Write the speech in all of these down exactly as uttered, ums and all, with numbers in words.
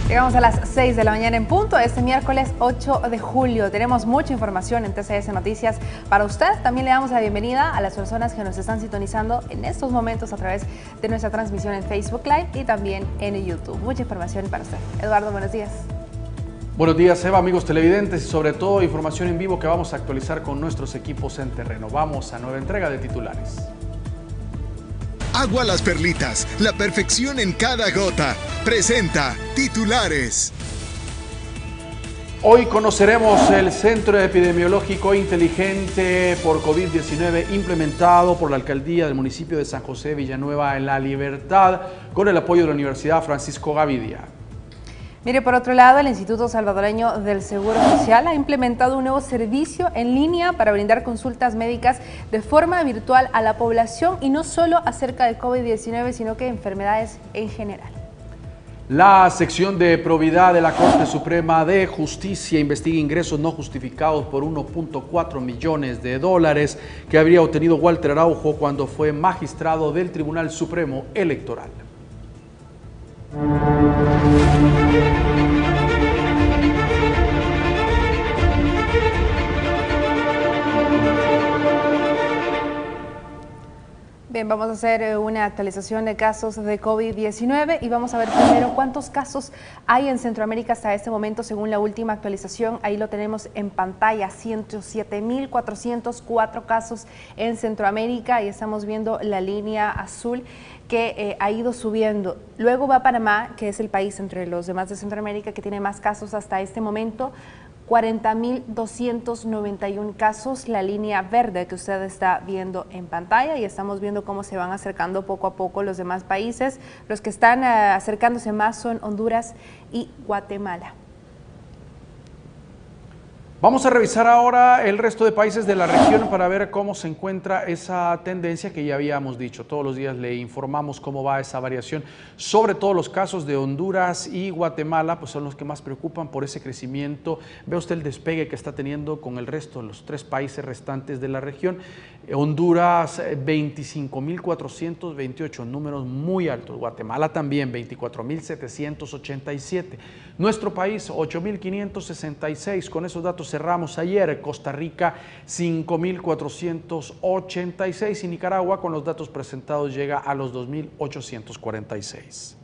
Llegamos a las seis de la mañana en punto, este miércoles ocho de julio. Tenemos mucha información en T C S Noticias para usted. También le damos la bienvenida a las personas que nos están sintonizando en estos momentos a través de nuestra transmisión en Facebook Live y también en YouTube. Mucha información para usted. Eduardo, buenos días. Buenos días, Eva, amigos televidentes, y sobre todo información en vivo que vamos a actualizar con nuestros equipos en terreno. Vamos a nueva entrega de titulares. Agua Las Perlitas, la perfección en cada gota. Presenta Titulares. Hoy conoceremos el Centro Epidemiológico Inteligente por COVID diecinueve implementado por la Alcaldía del municipio de San José Villanueva en La Libertad con el apoyo de la Universidad Francisco Gavidia. Mire, por otro lado, el Instituto Salvadoreño del Seguro Social ha implementado un nuevo servicio en línea para brindar consultas médicas de forma virtual a la población y no solo acerca de COVID diecinueve, sino que enfermedades en general. La sección de probidad de la Corte Suprema de Justicia investiga ingresos no justificados por uno punto cuatro millones de dólares que habría obtenido Walter Araujo cuando fue magistrado del Tribunal Supremo Electoral. Bien, vamos a hacer una actualización de casos de COVID diecinueve y vamos a ver primero cuántos casos hay en Centroamérica hasta este momento según la última actualización. Ahí lo tenemos en pantalla, ciento siete mil cuatrocientos cuatro casos en Centroamérica y estamos viendo la línea azul que eh, ha ido subiendo. Luego va Panamá, que es el país entre los demás de Centroamérica que tiene más casos hasta este momento. cuarenta mil doscientos noventa y uno casos, la línea verde que usted está viendo en pantalla, y estamos viendo cómo se van acercando poco a poco los demás países. Los que están uh, acercándose más son Honduras y Guatemala. Vamos a revisar ahora el resto de países de la región para ver cómo se encuentra esa tendencia que ya habíamos dicho. Todos los días le informamos cómo va esa variación. Sobre todo los casos de Honduras y Guatemala, pues son los que más preocupan por ese crecimiento. Ve usted el despegue que está teniendo con el resto de los tres países restantes de la región. Honduras, veinticinco mil cuatrocientos veintiocho, números muy altos. Guatemala también, veinticuatro mil setecientos ochenta y siete. Nuestro país, ocho mil quinientos sesenta y seis. Con esos datos cerramos ayer. Costa Rica, cinco mil cuatrocientos ochenta y seis. Y Nicaragua, con los datos presentados, llega a los dos mil ochocientos cuarenta y seis.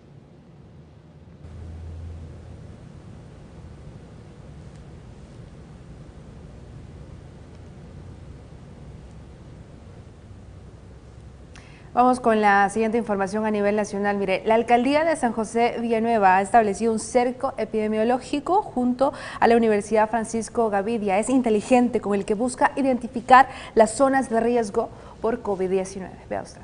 Vamos con la siguiente información a nivel nacional. Mire, la Alcaldía de San José Villanueva ha establecido un cerco epidemiológico junto a la Universidad Francisco Gavidia. Es inteligente, con el que busca identificar las zonas de riesgo por COVID diecinueve. Vea usted.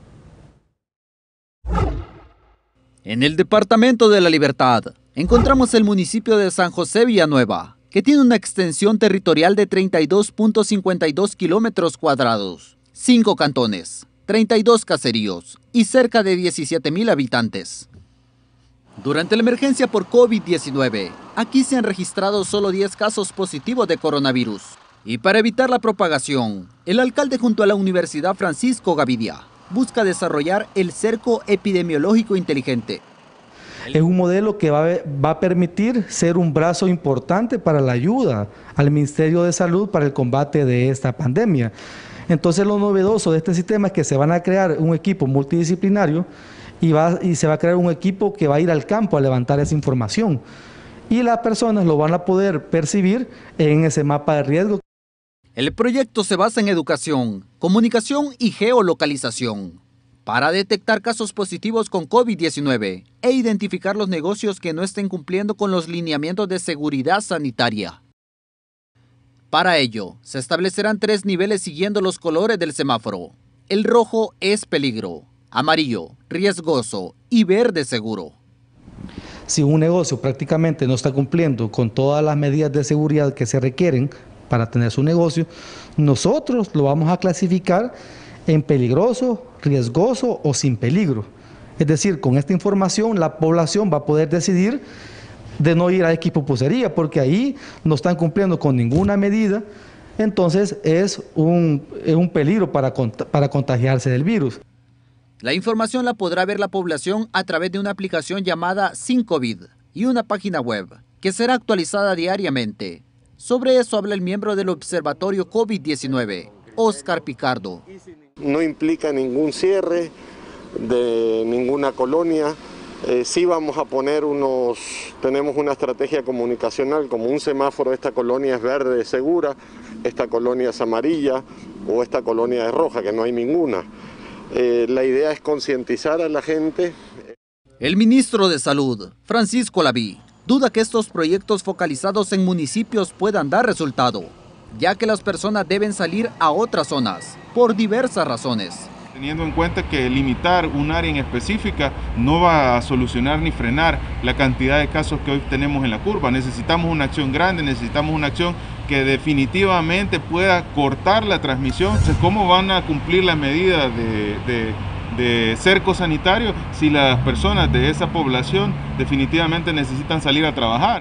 En el departamento de La Libertad encontramos el municipio de San José Villanueva, que tiene una extensión territorial de treinta y dos punto cincuenta y dos kilómetros cuadrados, cinco cantones, treinta y dos caseríos y cerca de diecisiete mil habitantes. Durante la emergencia por COVID diecinueve, aquí se han registrado solo diez casos positivos de coronavirus. Y para evitar la propagación, el alcalde junto a la Universidad Francisco Gavidia busca desarrollar el cerco epidemiológico inteligente. Es un modelo que va a, va a permitir ser un brazo importante para la ayuda al Ministerio de Salud para el combate de esta pandemia. Entonces lo novedoso de este sistema es que se van a crear un equipo multidisciplinario y, va, y se va a crear un equipo que va a ir al campo a levantar esa información. Y las personas lo van a poder percibir en ese mapa de riesgo. El proyecto se basa en educación, comunicación y geolocalización para detectar casos positivos con COVID diecinueve e identificar los negocios que no estén cumpliendo con los lineamientos de seguridad sanitaria. Para ello, se establecerán tres niveles siguiendo los colores del semáforo. El rojo es peligro, amarillo, riesgoso y verde seguro. Si un negocio prácticamente no está cumpliendo con todas las medidas de seguridad que se requieren para tener su negocio, nosotros lo vamos a clasificar en peligroso, riesgoso o sin peligro. Es decir, con esta información la población va a poder decidir de no ir a equipopucería, porque ahí no están cumpliendo con ninguna medida, entonces es un, es un peligro para, para contagiarse del virus. La información la podrá ver la población a través de una aplicación llamada Sin COVID y una página web que será actualizada diariamente. Sobre eso habla el miembro del Observatorio COVID diecinueve, Óscar Picardo. No implica ningún cierre de ninguna colonia. Eh, sí vamos a poner unos, tenemos una estrategia comunicacional como un semáforo, esta colonia es verde, es segura, esta colonia es amarilla o esta colonia es roja, que no hay ninguna. Eh, la idea es concientizar a la gente. El ministro de Salud, Francisco Laví, duda que estos proyectos focalizados en municipios puedan dar resultado, ya que las personas deben salir a otras zonas, por diversas razones. Teniendo en cuenta que limitar un área en específica no va a solucionar ni frenar la cantidad de casos que hoy tenemos en la curva. Necesitamos una acción grande, necesitamos una acción que definitivamente pueda cortar la transmisión. Entonces, ¿cómo van a cumplir la medida de, de, de cerco sanitario si las personas de esa población definitivamente necesitan salir a trabajar?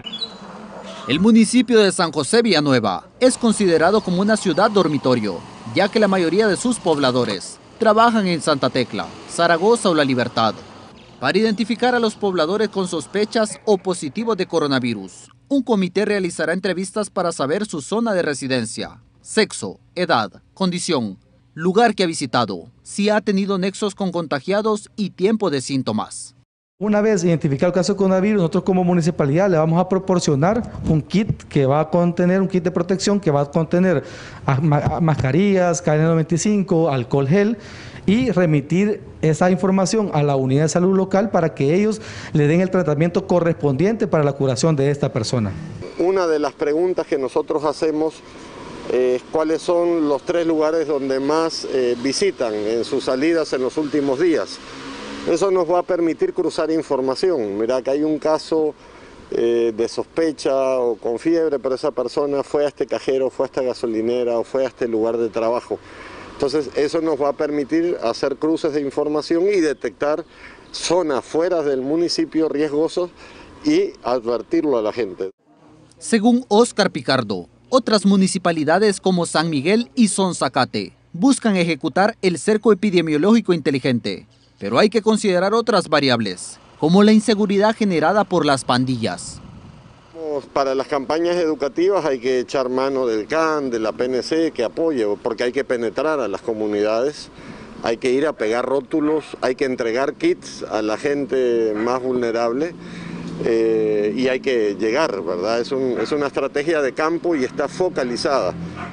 El municipio de San José Villanueva es considerado como una ciudad dormitorio, ya que la mayoría de sus pobladores trabajan en Santa Tecla, Zaragoza o La Libertad. Para identificar a los pobladores con sospechas o positivos de coronavirus, un comité realizará entrevistas para saber su zona de residencia, sexo, edad, condición, lugar que ha visitado, si ha tenido nexos con contagiados y tiempo de síntomas. Una vez identificado el caso de coronavirus, nosotros como municipalidad le vamos a proporcionar un kit que va a contener, un kit de protección que va a contener mascarillas, K N noventa y cinco, alcohol gel y remitir esa información a la unidad de salud local para que ellos le den el tratamiento correspondiente para la curación de esta persona. Una de las preguntas que nosotros hacemos es cuáles son los tres lugares donde más eh, visitan en sus salidas en los últimos días. Eso nos va a permitir cruzar información. Mira que hay un caso eh, de sospecha o con fiebre, pero esa persona fue a este cajero, fue a esta gasolinera o fue a este lugar de trabajo. Entonces eso nos va a permitir hacer cruces de información y detectar zonas fuera del municipio riesgosas y advertirlo a la gente. Según Óscar Picardo, otras municipalidades como San Miguel y Sonzacate buscan ejecutar el cerco epidemiológico inteligente. Pero hay que considerar otras variables, como la inseguridad generada por las pandillas. Para las campañas educativas hay que echar mano del C A N, de la P N C, que apoye, porque hay que penetrar a las comunidades, hay que ir a pegar rótulos, hay que entregar kits a la gente más vulnerable eh, y hay que llegar, ¿verdad? Es, un, es una estrategia de campo y está focalizada.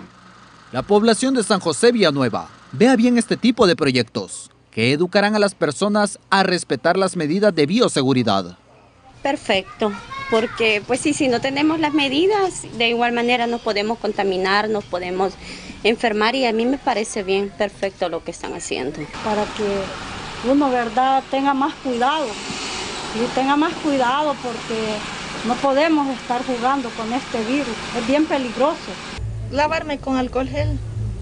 La población de San José Villanueva vea bien este tipo de proyectos, que educarán a las personas a respetar las medidas de bioseguridad. Perfecto, porque pues sí, si no tenemos las medidas, de igual manera nos podemos contaminar, nos podemos enfermar y a mí me parece bien, perfecto lo que están haciendo. Para que uno, verdad, tenga más cuidado, y tenga más cuidado porque no podemos estar jugando con este virus, es bien peligroso. Lavarme con alcohol gel,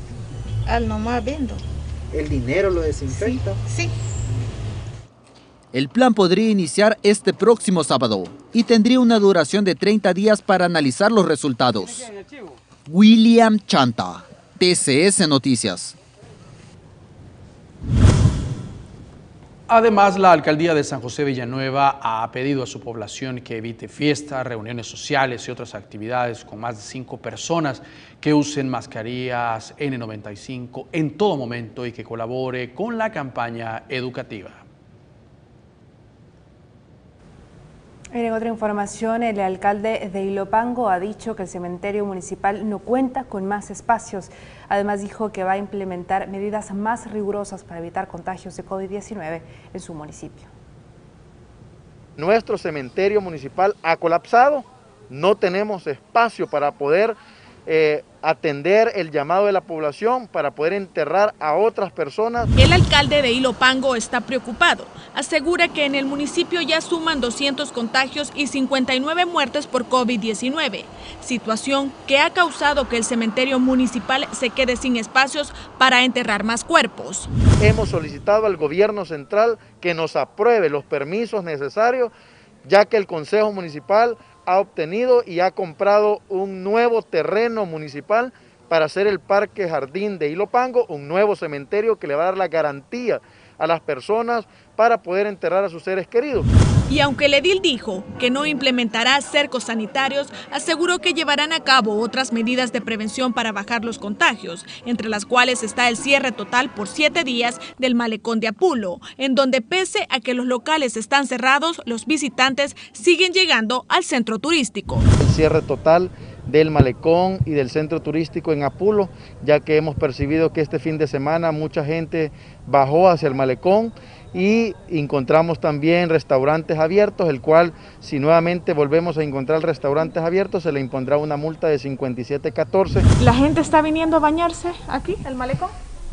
al nomás viendo. ¿El dinero lo desinfecta? Sí, sí. El plan podría iniciar este próximo sábado y tendría una duración de treinta días para analizar los resultados. William Chanta, T C S Noticias. Además, la alcaldía de San José Villanueva ha pedido a su población que evite fiestas, reuniones sociales y otras actividades con más de cinco personas, que usen mascarillas N noventa y cinco en todo momento y que colabore con la campaña educativa. En otra información, el alcalde de Ilopango ha dicho que el cementerio municipal no cuenta con más espacios. Además dijo que va a implementar medidas más rigurosas para evitar contagios de COVID diecinueve en su municipio. Nuestro cementerio municipal ha colapsado, no tenemos espacio para poder eh, atender el llamado de la población, para poder enterrar a otras personas. El alcalde de Ilopango está preocupado. Asegura que en el municipio ya suman doscientos contagios y cincuenta y nueve muertes por COVID diecinueve, situación que ha causado que el cementerio municipal se quede sin espacios para enterrar más cuerpos. Hemos solicitado al gobierno central que nos apruebe los permisos necesarios, ya que el Consejo Municipal ha obtenido y ha comprado un nuevo terreno municipal para hacer el Parque Jardín de Ilopango, un nuevo cementerio que le va a dar la garantía a las personas para poder enterrar a sus seres queridos. Y aunque el edil dijo que no implementará cercos sanitarios, aseguró que llevarán a cabo otras medidas de prevención para bajar los contagios, entre las cuales está el cierre total por siete días del malecón de Apulo, en donde pese a que los locales están cerrados, los visitantes siguen llegando al centro turístico. El cierre total del malecón y del centro turístico en Apulo, ya que hemos percibido que este fin de semana mucha gente bajó hacia el malecón y encontramos también restaurantes abiertos, el cual si nuevamente volvemos a encontrar restaurantes abiertos se le impondrá una multa de cincuenta y siete catorce. ¿La gente está viniendo a bañarse aquí, el malecón?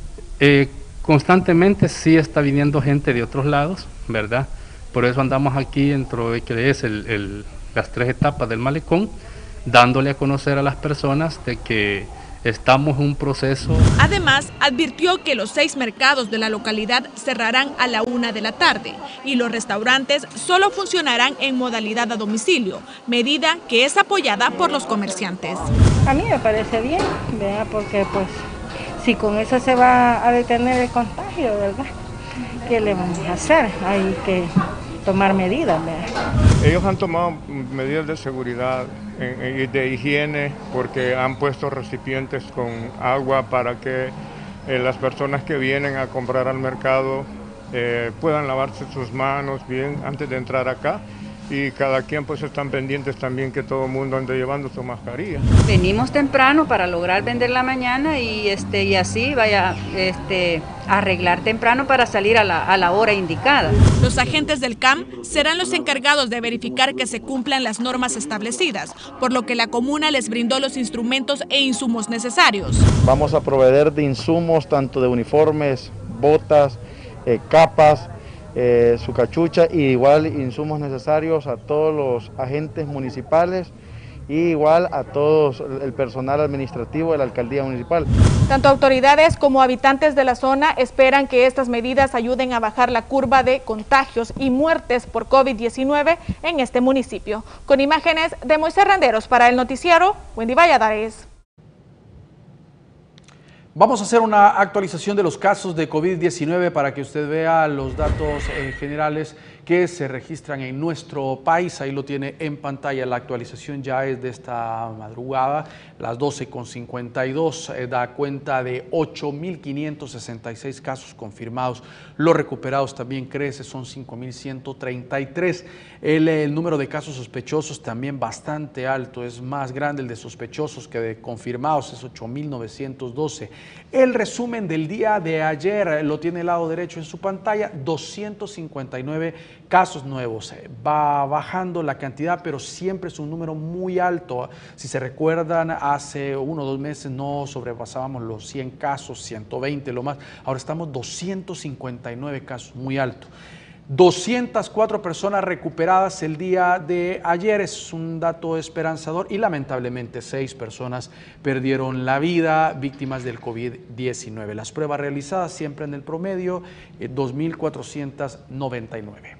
Eh, constantemente sí está viniendo gente de otros lados, ¿verdad? Por eso andamos aquí dentro de que es el, el, las tres etapas del malecón, dándole a conocer a las personas de que estamos en un proceso. Además, advirtió que los seis mercados de la localidad cerrarán a la una de la tarde y los restaurantes solo funcionarán en modalidad a domicilio, medida que es apoyada por los comerciantes. A mí me parece bien, ¿verdad? Porque pues si con eso se va a detener el contagio, ¿verdad? ¿Qué le vamos a hacer? Hay que tomar medidas, ¿verdad? Ellos han tomado medidas de seguridad y de higiene porque han puesto recipientes con agua para que eh, las personas que vienen a comprar al mercado eh, puedan lavarse sus manos bien antes de entrar acá. Y cada quien pues están pendientes también que todo el mundo ande llevando su mascarilla. Venimos temprano para lograr vender la mañana y este y así vaya este arreglar temprano para salir a la, a la hora indicada. Los agentes del C A M serán los encargados de verificar que se cumplan las normas establecidas, por lo que la comuna les brindó los instrumentos e insumos necesarios. Vamos a proveer de insumos tanto de uniformes, botas, eh, capas, Eh, su cachucha y igual insumos necesarios a todos los agentes municipales y igual a todos el personal administrativo de la alcaldía municipal. Tanto autoridades como habitantes de la zona esperan que estas medidas ayuden a bajar la curva de contagios y muertes por COVID diecinueve en este municipio. Con imágenes de Moisés Renderos para el noticiero, Wendy Valladares. Vamos a hacer una actualización de los casos de COVID diecinueve para que usted vea los datos eh, generales que se registran en nuestro país. Ahí lo tiene en pantalla. La actualización ya es de esta madrugada, las doce con cincuenta y dos, eh, da cuenta de ocho mil quinientos sesenta y seis casos confirmados. Los recuperados también crece, son cinco mil ciento treinta y tres. El, el número de casos sospechosos también bastante alto, es más grande el de sospechosos que de confirmados, es ocho mil novecientos doce. El resumen del día de ayer lo tiene el lado derecho en su pantalla, doscientos cincuenta y nueve casos nuevos. Va bajando la cantidad, pero siempre es un número muy alto. Si se recuerdan, hace uno o dos meses no sobrepasábamos los cien casos, ciento veinte lo más. Ahora estamos doscientos cincuenta y nueve casos, muy alto. doscientas cuatro personas recuperadas el día de ayer, es un dato esperanzador, y lamentablemente seis personas perdieron la vida víctimas del COVID diecinueve. Las pruebas realizadas siempre en el promedio, eh, dos mil cuatrocientos noventa y nueve.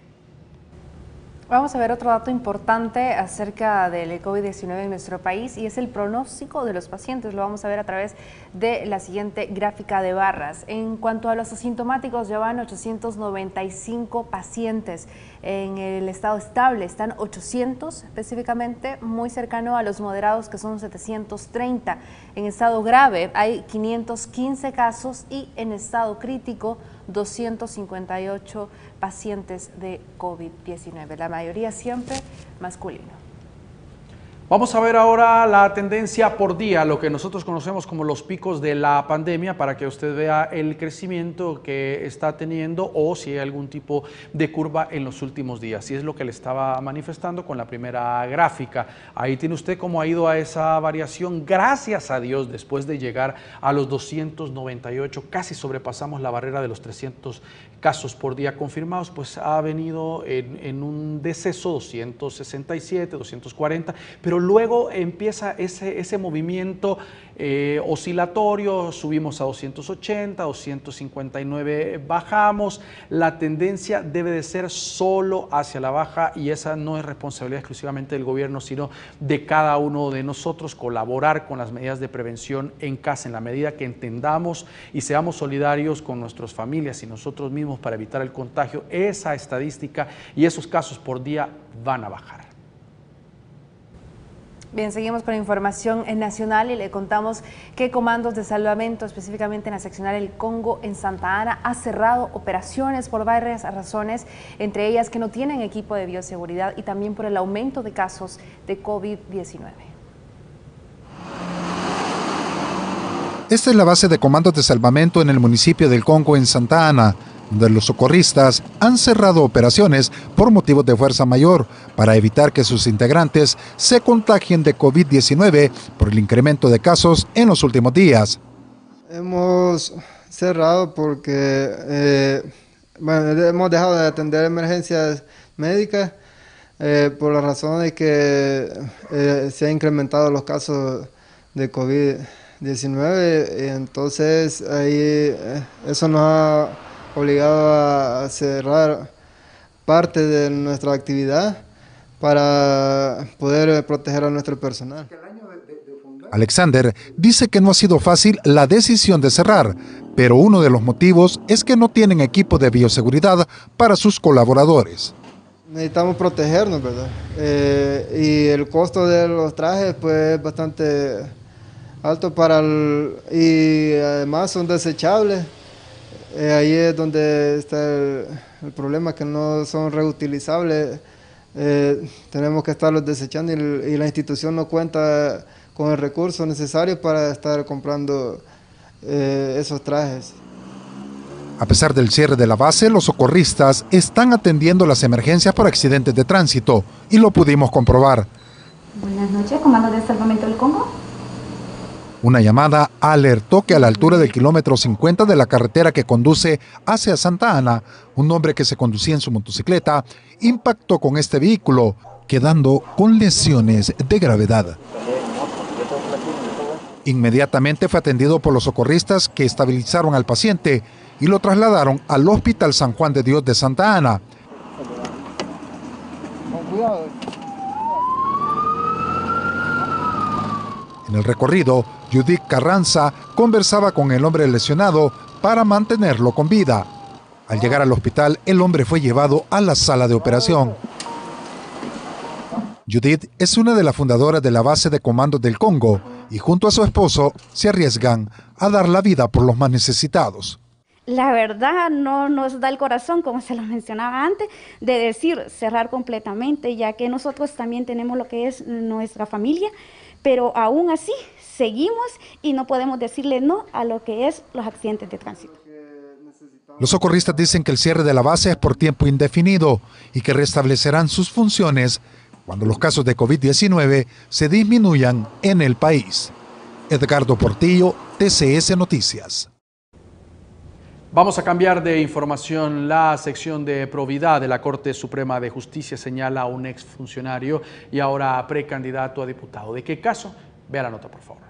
Vamos a ver otro dato importante acerca del COVID diecinueve en nuestro país y es el pronóstico de los pacientes. Lo vamos a ver a través de la siguiente gráfica de barras. En cuanto a los asintomáticos, ya van ochocientos noventa y cinco pacientes en el estado estable. Están ochocientos específicamente, muy cercano a los moderados que son setecientos treinta. En estado grave hay quinientos quince casos y en estado crítico doscientos cincuenta y ocho pacientes de COVID diecinueve, la mayoría siempre masculino. Vamos a ver ahora la tendencia por día, lo que nosotros conocemos como los picos de la pandemia, para que usted vea el crecimiento que está teniendo o si hay algún tipo de curva en los últimos días. Y es lo que le estaba manifestando con la primera gráfica. Ahí tiene usted cómo ha ido a esa variación. Gracias a Dios, después de llegar a los doscientos noventa y ocho, casi sobrepasamos la barrera de los trescientos casos por día confirmados, pues ha venido en, en un deceso doscientos sesenta y siete, doscientos cuarenta, pero luego empieza ese, ese movimiento eh, oscilatorio, subimos a doscientos ochenta, doscientos cincuenta y nueve bajamos. La tendencia debe de ser solo hacia la baja y esa no es responsabilidad exclusivamente del gobierno, sino de cada uno de nosotros, colaborar con las medidas de prevención en casa en la medida que entendamos y seamos solidarios con nuestras familias y nosotros mismos para evitar el contagio. Esa estadística y esos casos por día van a bajar. Bien, seguimos con información nacional y le contamos que Comandos de Salvamento, específicamente en la seccional El Congo en Santa Ana, ha cerrado operaciones por varias razones, entre ellas que no tienen equipo de bioseguridad y también por el aumento de casos de COVID diecinueve. Esta es la base de Comandos de Salvamento en el municipio del Congo en Santa Ana, donde los socorristas han cerrado operaciones por motivos de fuerza mayor para evitar que sus integrantes se contagien de COVID diecinueve por el incremento de casos en los últimos días. Hemos cerrado porque eh, bueno, hemos dejado de atender emergencias médicas eh, por la razón de que eh, se han incrementado los casos de COVID diecinueve, entonces ahí eh, eso nos ha obligado a cerrar parte de nuestra actividad para poder proteger a nuestro personal. Alexander dice que no ha sido fácil la decisión de cerrar, pero uno de los motivos es que no tienen equipo de bioseguridad para sus colaboradores. Necesitamos protegernos, ¿verdad? Eh, y el costo de los trajes pues es bastante alto para el, y además son desechables. Eh, ahí es donde está el, el problema, que no son reutilizables. Eh, tenemos que estarlos desechando y, y la institución no cuenta con el recurso necesario para estar comprando eh, esos trajes. A pesar del cierre de la base, los socorristas están atendiendo las emergencias por accidentes de tránsito y lo pudimos comprobar. Buenas noches, Comando de Salvamento del Congo. Una llamada alertó que a la altura del kilómetro cincuenta de la carretera que conduce hacia Santa Ana, un hombre que se conducía en su motocicleta impactó con este vehículo, quedando con lesiones de gravedad. Inmediatamente fue atendido por los socorristas, que estabilizaron al paciente y lo trasladaron al Hospital San Juan de Dios de Santa Ana. En el recorrido, Judith Carranza conversaba con el hombre lesionado para mantenerlo con vida. Al llegar al hospital, el hombre fue llevado a la sala de operación. Judith es una de las fundadoras de la base de comandos del Congo y junto a su esposo se arriesgan a dar la vida por los más necesitados. La verdad no nos da el corazón, como se lo mencionaba antes, de decir cerrar completamente, ya que nosotros también tenemos lo que es nuestra familia, pero aún así seguimos y no podemos decirle no a lo que es los accidentes de tránsito. Los socorristas dicen que el cierre de la base es por tiempo indefinido y que restablecerán sus funciones cuando los casos de COVID diecinueve se disminuyan en el país. Edgardo Portillo, T C S Noticias. Vamos a cambiar de información. La sección de probidad de la Corte Suprema de Justicia señala a un exfuncionario y ahora precandidato a diputado. ¿De qué caso? Vea la nota, por favor.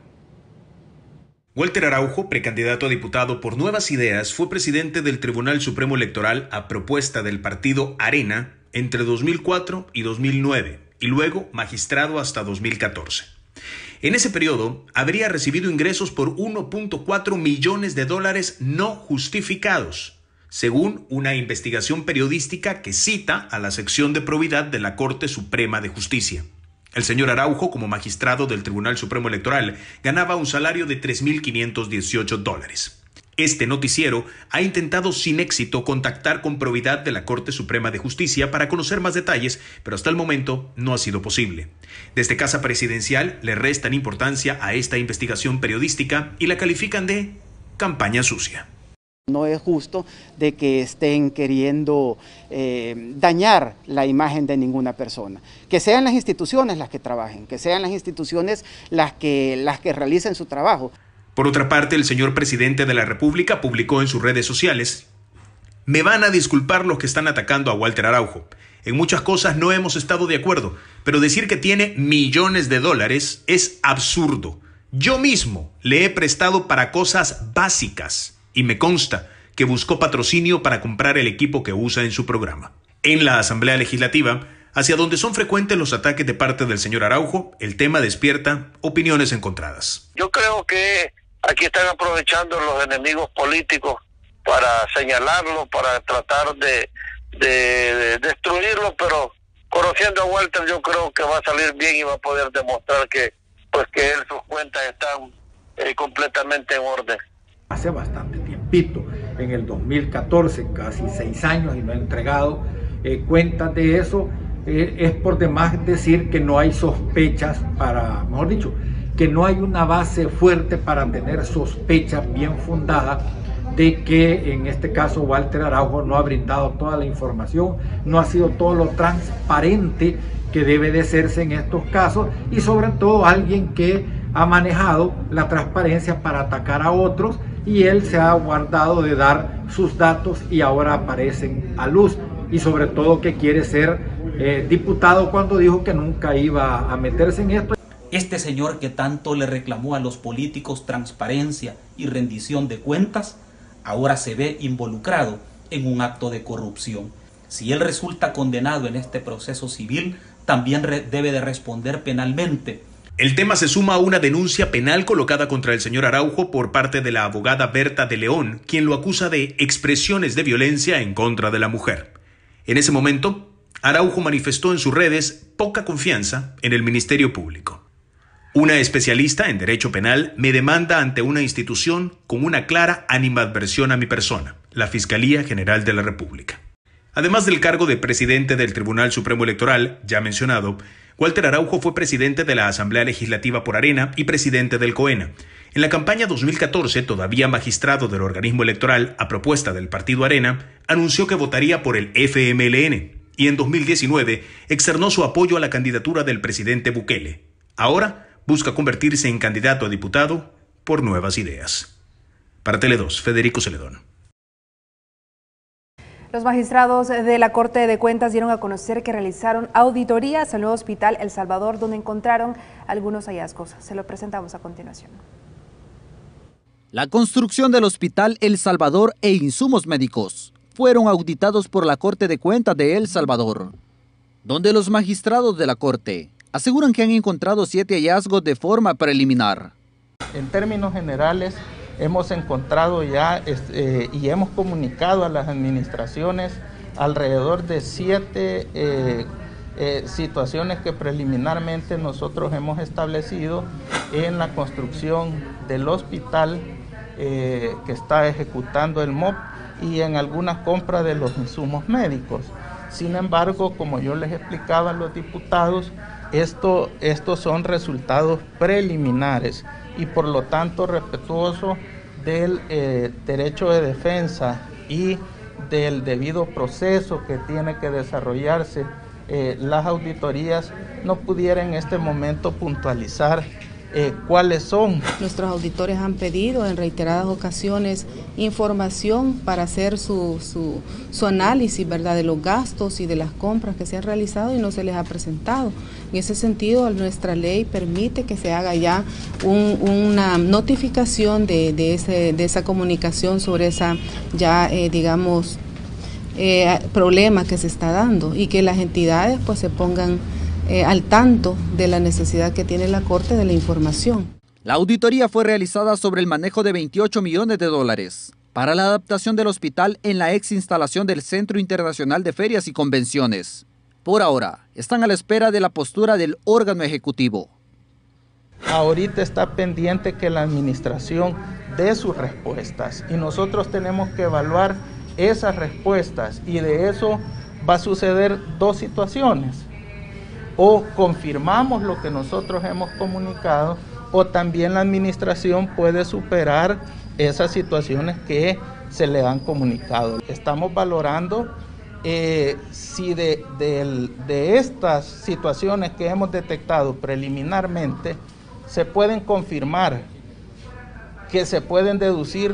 Walter Araujo, precandidato a diputado por Nuevas Ideas, fue presidente del Tribunal Supremo Electoral a propuesta del partido Arena entre dos mil cuatro y dos mil nueve y luego magistrado hasta dos mil catorce. En ese periodo, habría recibido ingresos por uno punto cuatro millones de dólares no justificados, según una investigación periodística que cita a la sección de probidad de la Corte Suprema de Justicia. El señor Araujo, como magistrado del Tribunal Supremo Electoral, ganaba un salario de tres mil quinientos dieciocho dólares. Este noticiero ha intentado sin éxito contactar con probidad de la Corte Suprema de Justicia para conocer más detalles, pero hasta el momento no ha sido posible. Desde Casa Presidencial le restan importancia a esta investigación periodística y la califican de campaña sucia. No es justo de que estén queriendo eh, dañar la imagen de ninguna persona. Que sean las instituciones las que trabajen, que sean las instituciones las que, las que realicen su trabajo. Por otra parte, el señor presidente de la República publicó en sus redes sociales: me van a disculpar los que están atacando a Walter Araujo. En muchas cosas no hemos estado de acuerdo, pero decir que tiene millones de dólares es absurdo. Yo mismo le he prestado para cosas básicas y me consta que buscó patrocinio para comprar el equipo que usa en su programa. En la Asamblea Legislativa, hacia donde son frecuentes los ataques de parte del señor Araujo, el tema despierta opiniones encontradas. Yo creo que aquí están aprovechando los enemigos políticos para señalarlo, para tratar de, de, de destruirlo, pero conociendo a Walter yo creo que va a salir bien y va a poder demostrar que pues que él, sus cuentas están eh, completamente en orden. Hace bastante tiempito, en el dos mil catorce, casi seis años y no ha entregado eh, cuentas de eso. Eh, es por demás decir que no hay sospechas para, mejor dicho, que no hay una base fuerte para tener sospechas bien fundadas de que en este caso Walter Araujo no ha brindado toda la información, no ha sido todo lo transparente que debe de serse en estos casos, y sobre todo alguien que ha manejado la transparencia para atacar a otros, y él se ha guardado de dar sus datos y ahora aparecen a luz, y sobre todo que quiere ser eh, diputado cuando dijo que nunca iba a meterse en esto. Este señor que tanto le reclamó a los políticos transparencia y rendición de cuentas, ahora se ve involucrado en un acto de corrupción. Si él resulta condenado en este proceso civil, también debe de responder penalmente. El tema se suma a una denuncia penal colocada contra el señor Araujo por parte de la abogada Berta de León, quien lo acusa de expresiones de violencia en contra de la mujer. En ese momento, Araujo manifestó en sus redes poca confianza en el Ministerio Público. Una especialista en derecho penal me demanda ante una institución con una clara animadversión a mi persona, la Fiscalía General de la República. Además del cargo de presidente del Tribunal Supremo Electoral, ya mencionado, Walter Araujo fue presidente de la Asamblea Legislativa por Arena y presidente del COENA. En la campaña dos mil catorce, todavía magistrado del organismo electoral a propuesta del partido Arena, anunció que votaría por el F M L N y en dos mil diecinueve externó su apoyo a la candidatura del presidente Bukele. Ahora busca convertirse en candidato a diputado por Nuevas Ideas. Para Tele dos, Federico Celedón. Los magistrados de la Corte de Cuentas dieron a conocer que realizaron auditorías al nuevo hospital El Salvador, donde encontraron algunos hallazgos. Se lo presentamos a continuación. La construcción del Hospital El Salvador e insumos médicos fueron auditados por la Corte de Cuentas de El Salvador, donde los magistrados de la Corte aseguran que han encontrado siete hallazgos de forma preliminar. En términos generales, hemos encontrado ya eh, y hemos comunicado a las administraciones alrededor de siete eh, eh, situaciones que preliminarmente nosotros hemos establecido en la construcción del hospital eh, que está ejecutando el M O P y en algunas compras de los insumos médicos. Sin embargo, como yo les explicaba a los diputados, esto, estos son resultados preliminares y por lo tanto respetuoso del eh, derecho de defensa y del debido proceso que tiene que desarrollarse eh, las auditorías, no pudiera en este momento puntualizar eh, cuáles son. Nuestros auditores han pedido en reiteradas ocasiones información para hacer su, su, su análisis, ¿verdad?, de los gastos y de las compras que se han realizado y no se les ha presentado. En ese sentido, nuestra ley permite que se haga ya un, una notificación de, de, ese, de esa comunicación sobre esa ya, eh, digamos, eh, problema que se está dando y que las entidades pues se pongan eh, al tanto de la necesidad que tiene la Corte de la información. La auditoría fue realizada sobre el manejo de veintiocho millones de dólares para la adaptación del hospital en la ex instalación del Centro Internacional de Ferias y Convenciones. Por ahora, están a la espera de la postura del órgano ejecutivo. Ahorita está pendiente que la administración dé sus respuestas y nosotros tenemos que evaluar esas respuestas y de eso va a suceder dos situaciones. O confirmamos lo que nosotros hemos comunicado o también la administración puede superar esas situaciones que se le han comunicado. Estamos valorando Eh, si de, de, de estas situaciones que hemos detectado preliminarmente se pueden confirmar que se pueden deducir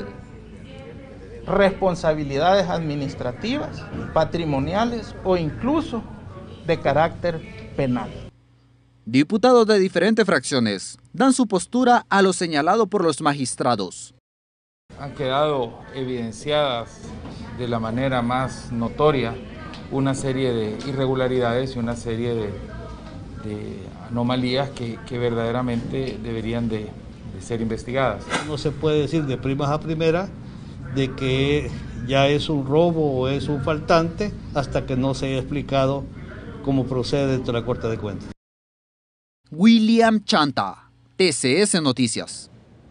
responsabilidades administrativas, patrimoniales o incluso de carácter penal. Diputados de diferentes fracciones dan su postura a lo señalado por los magistrados. Han quedado evidenciadas de la manera más notoria una serie de irregularidades y una serie de, de anomalías que, que verdaderamente deberían de, de ser investigadas. No se puede decir de primas a primera de que ya es un robo o es un faltante hasta que no se haya explicado cómo procede dentro de la Corte de Cuentas. William Chanta, T C S Noticias.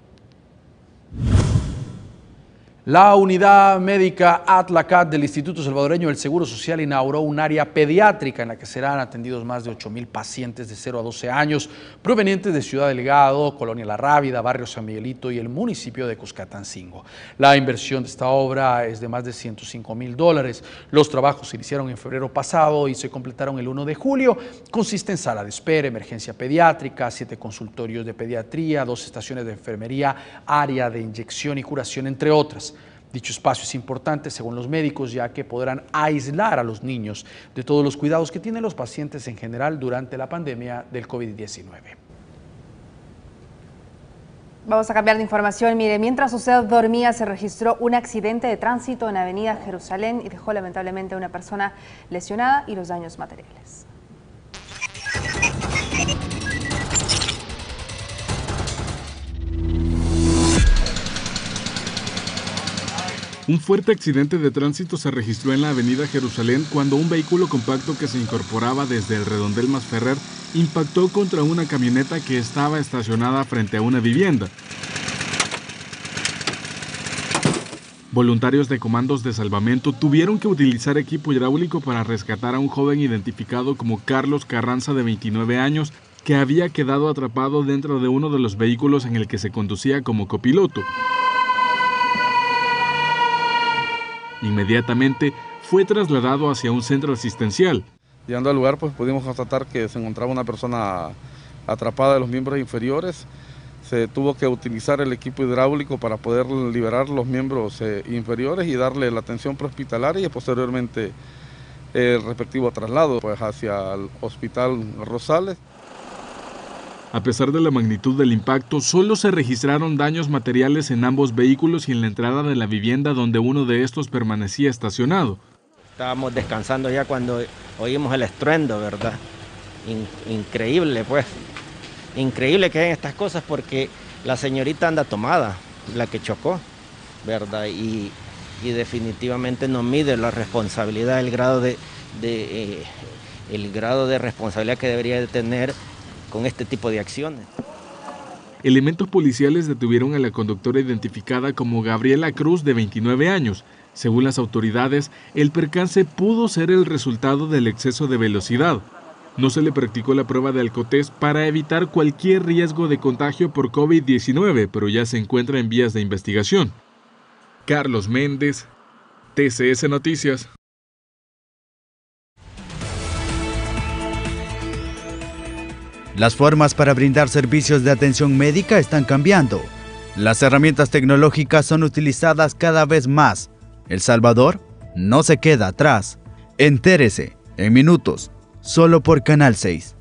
La unidad médica Atlacat del Instituto Salvadoreño del Seguro Social inauguró un área pediátrica en la que serán atendidos más de ocho mil pacientes de cero a doce años provenientes de Ciudad Delgado, Colonia La Rábida, Barrio San Miguelito y el municipio de Cuscatancingo. La inversión de esta obra es de más de ciento cinco mil dólares. Los trabajos se iniciaron en febrero pasado y se completaron el primero de julio. Consiste en sala de espera, emergencia pediátrica, siete consultorios de pediatría, dos estaciones de enfermería, área de inyección y curación, entre otras. Dicho espacio es importante, según los médicos, ya que podrán aislar a los niños de todos los cuidados que tienen los pacientes en general durante la pandemia del COVID diecinueve. Vamos a cambiar de información. Mire, mientras usted dormía se registró un accidente de tránsito en Avenida Jerusalén y dejó lamentablemente a una persona lesionada y los daños materiales. Un fuerte accidente de tránsito se registró en la avenida Jerusalén cuando un vehículo compacto que se incorporaba desde el redondel Masferrer impactó contra una camioneta que estaba estacionada frente a una vivienda. Voluntarios de comandos de salvamento tuvieron que utilizar equipo hidráulico para rescatar a un joven identificado como Carlos Carranza, de veintinueve años, que había quedado atrapado dentro de uno de los vehículos en el que se conducía como copiloto. Inmediatamente fue trasladado hacia un centro asistencial. Llegando al lugar, pues pudimos constatar que se encontraba una persona atrapada de los miembros inferiores. Se tuvo que utilizar el equipo hidráulico para poder liberar los miembros eh, inferiores y darle la atención prehospitalaria y posteriormente el respectivo traslado pues, hacia el Hospital Rosales. A pesar de la magnitud del impacto, solo se registraron daños materiales en ambos vehículos y en la entrada de la vivienda donde uno de estos permanecía estacionado. Estábamos descansando ya cuando oímos el estruendo, ¿verdad? In- increíble, pues. Increíble que hagan estas cosas porque la señorita anda tomada, la que chocó, ¿verdad? Y, y definitivamente no mide la responsabilidad, el grado de, de, eh, el grado de responsabilidad que debería de tener con este tipo de acciones. Elementos policiales detuvieron a la conductora identificada como Gabriela Cruz, de veintinueve años. Según las autoridades, el percance pudo ser el resultado del exceso de velocidad. No se le practicó la prueba de alcotés para evitar cualquier riesgo de contagio por COVID diecinueve, pero ya se encuentra en vías de investigación. Carlos Méndez, T C S Noticias. Las formas para brindar servicios de atención médica están cambiando. Las herramientas tecnológicas son utilizadas cada vez más. El Salvador no se queda atrás. Entérese en minutos, solo por Canal seis.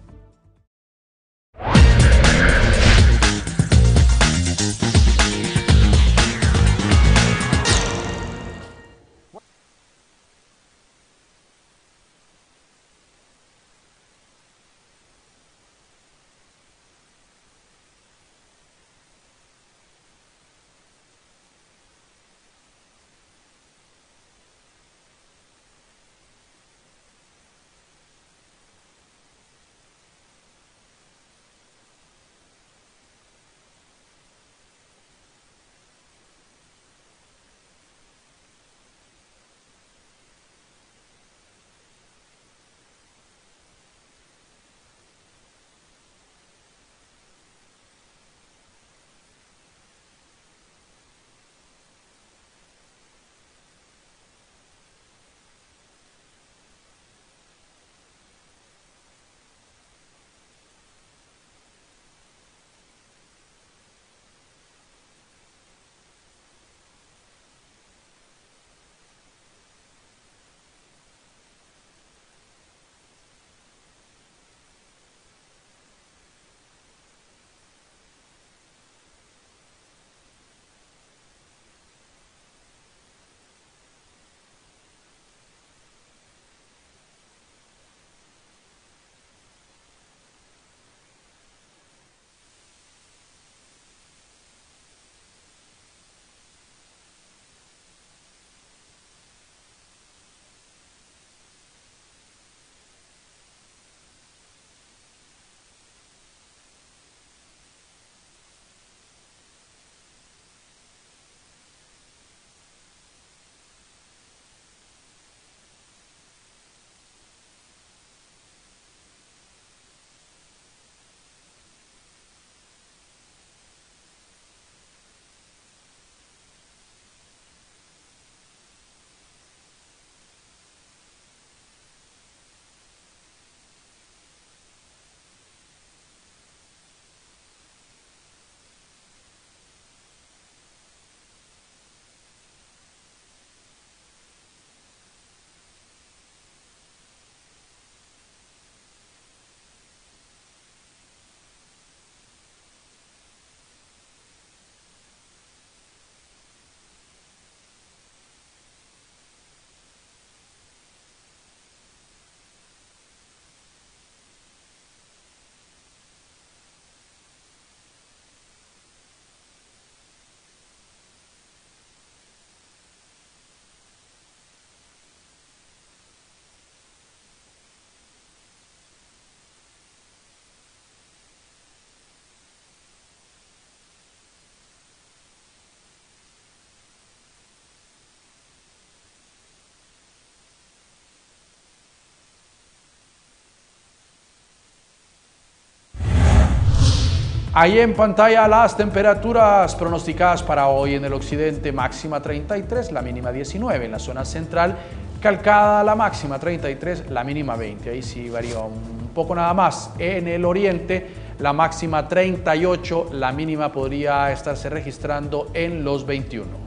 Ahí en pantalla las temperaturas pronosticadas para hoy en el occidente, máxima treinta y tres, la mínima diecinueve. En la zona central, calcada la máxima treinta y tres, la mínima veinte. Ahí sí varía un poco nada más. En el oriente, la máxima treinta y ocho, la mínima podría estarse registrando en los veintiuno.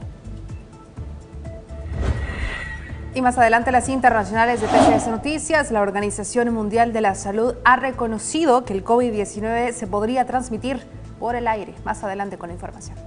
Y más adelante las internacionales de T C S Noticias, la Organización Mundial de la Salud ha reconocido que el COVID diecinueve se podría transmitir por el aire. Más adelante con la información.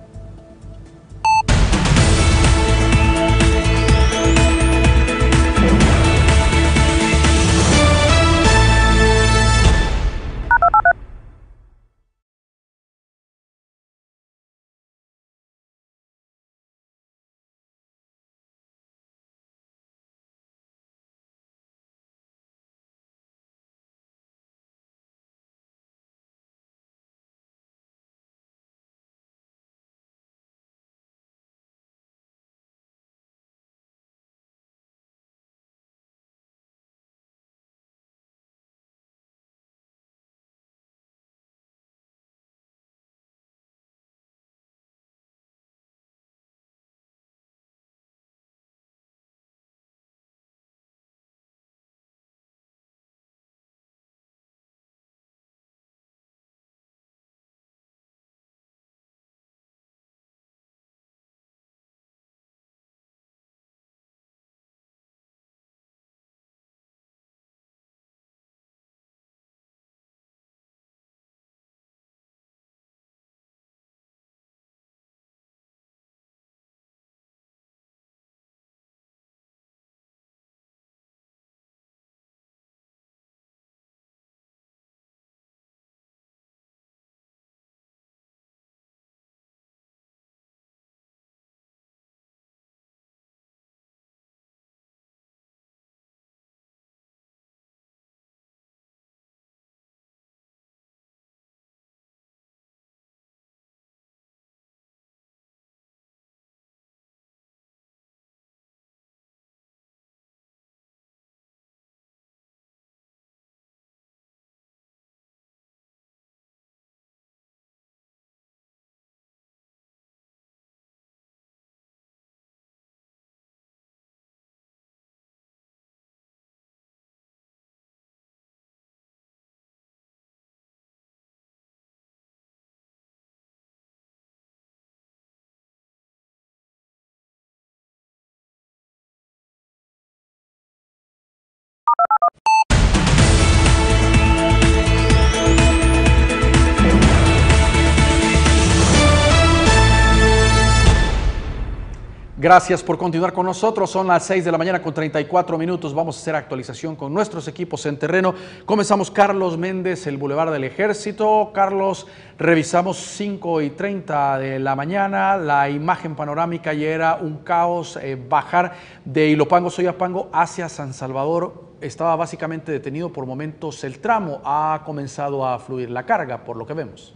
Gracias por continuar con nosotros. Son las seis de la mañana con treinta y cuatro minutos. Vamos a hacer actualización con nuestros equipos en terreno. Comenzamos Carlos Méndez, el Boulevard del Ejército. Carlos, revisamos cinco y treinta de la mañana. La imagen panorámica ya era un caos. Eh, bajar de Ilopango, Soyapango hacia San Salvador estaba básicamente detenido por momentos. El tramo ha comenzado a fluir la carga, por lo que vemos.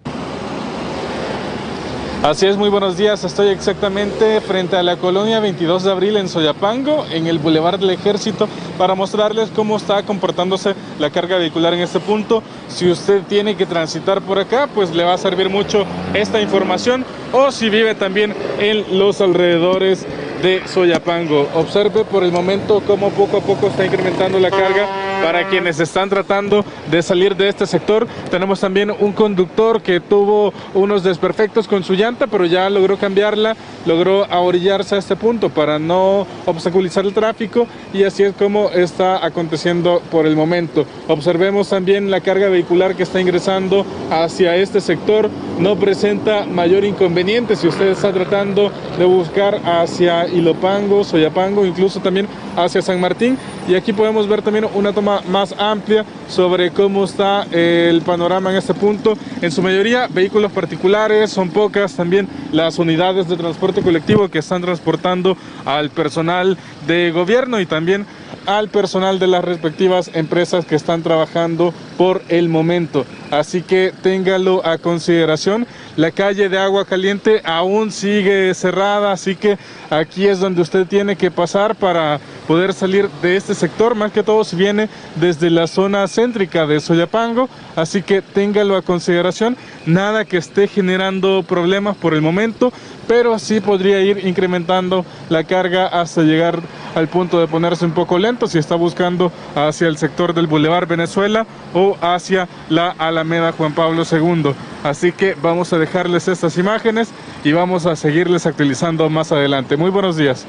Así es, muy buenos días. Estoy exactamente frente a la colonia veintidós de abril en Soyapango, en el Boulevard del Ejército, para mostrarles cómo está comportándose la carga vehicular en este punto. Si usted tiene que transitar por acá, pues le va a servir mucho esta información, o si vive también en los alrededores de Soyapango. Observe por el momento cómo poco a poco está incrementando la carga para quienes están tratando de salir de este sector. Tenemos también un conductor que tuvo unos desperfectos con su llanta, pero ya logró cambiarla, logró ahorillarse a este punto para no obstaculizar el tráfico, y así es como está aconteciendo por el momento. Observemos también la carga vehicular que está ingresando hacia este sector. No presenta mayor inconveniente si usted está tratando de buscar hacia Ilopango, Soyapango, incluso también hacia San Martín. Y aquí podemos ver también una toma más amplia sobre cómo está el panorama en este punto. En su mayoría vehículos particulares, son pocas también las unidades de transporte colectivo que están transportando al personal de gobierno y también al personal de las respectivas empresas que están trabajando por el momento. Así que téngalo a consideración. La calle de Agua Caliente aún sigue cerrada, así que aquí es donde usted tiene que pasar para poder salir de este sector, más que todo si viene desde la zona céntrica de Soyapango, así que téngalo a consideración, nada que esté generando problemas por el momento, pero sí podría ir incrementando la carga hasta llegar al punto de ponerse un poco lento si está buscando hacia el sector del Boulevard Venezuela o hacia la Alameda Juan Pablo segundo. Así que vamos a dejarles estas imágenes y vamos a seguirles actualizando más adelante. Muy buenos días.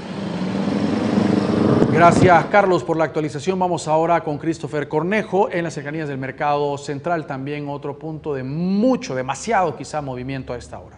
Gracias, Carlos, por la actualización. Vamos ahora con Christopher Cornejo en las cercanías del Mercado Central, también otro punto de mucho, demasiado quizá movimiento a esta hora.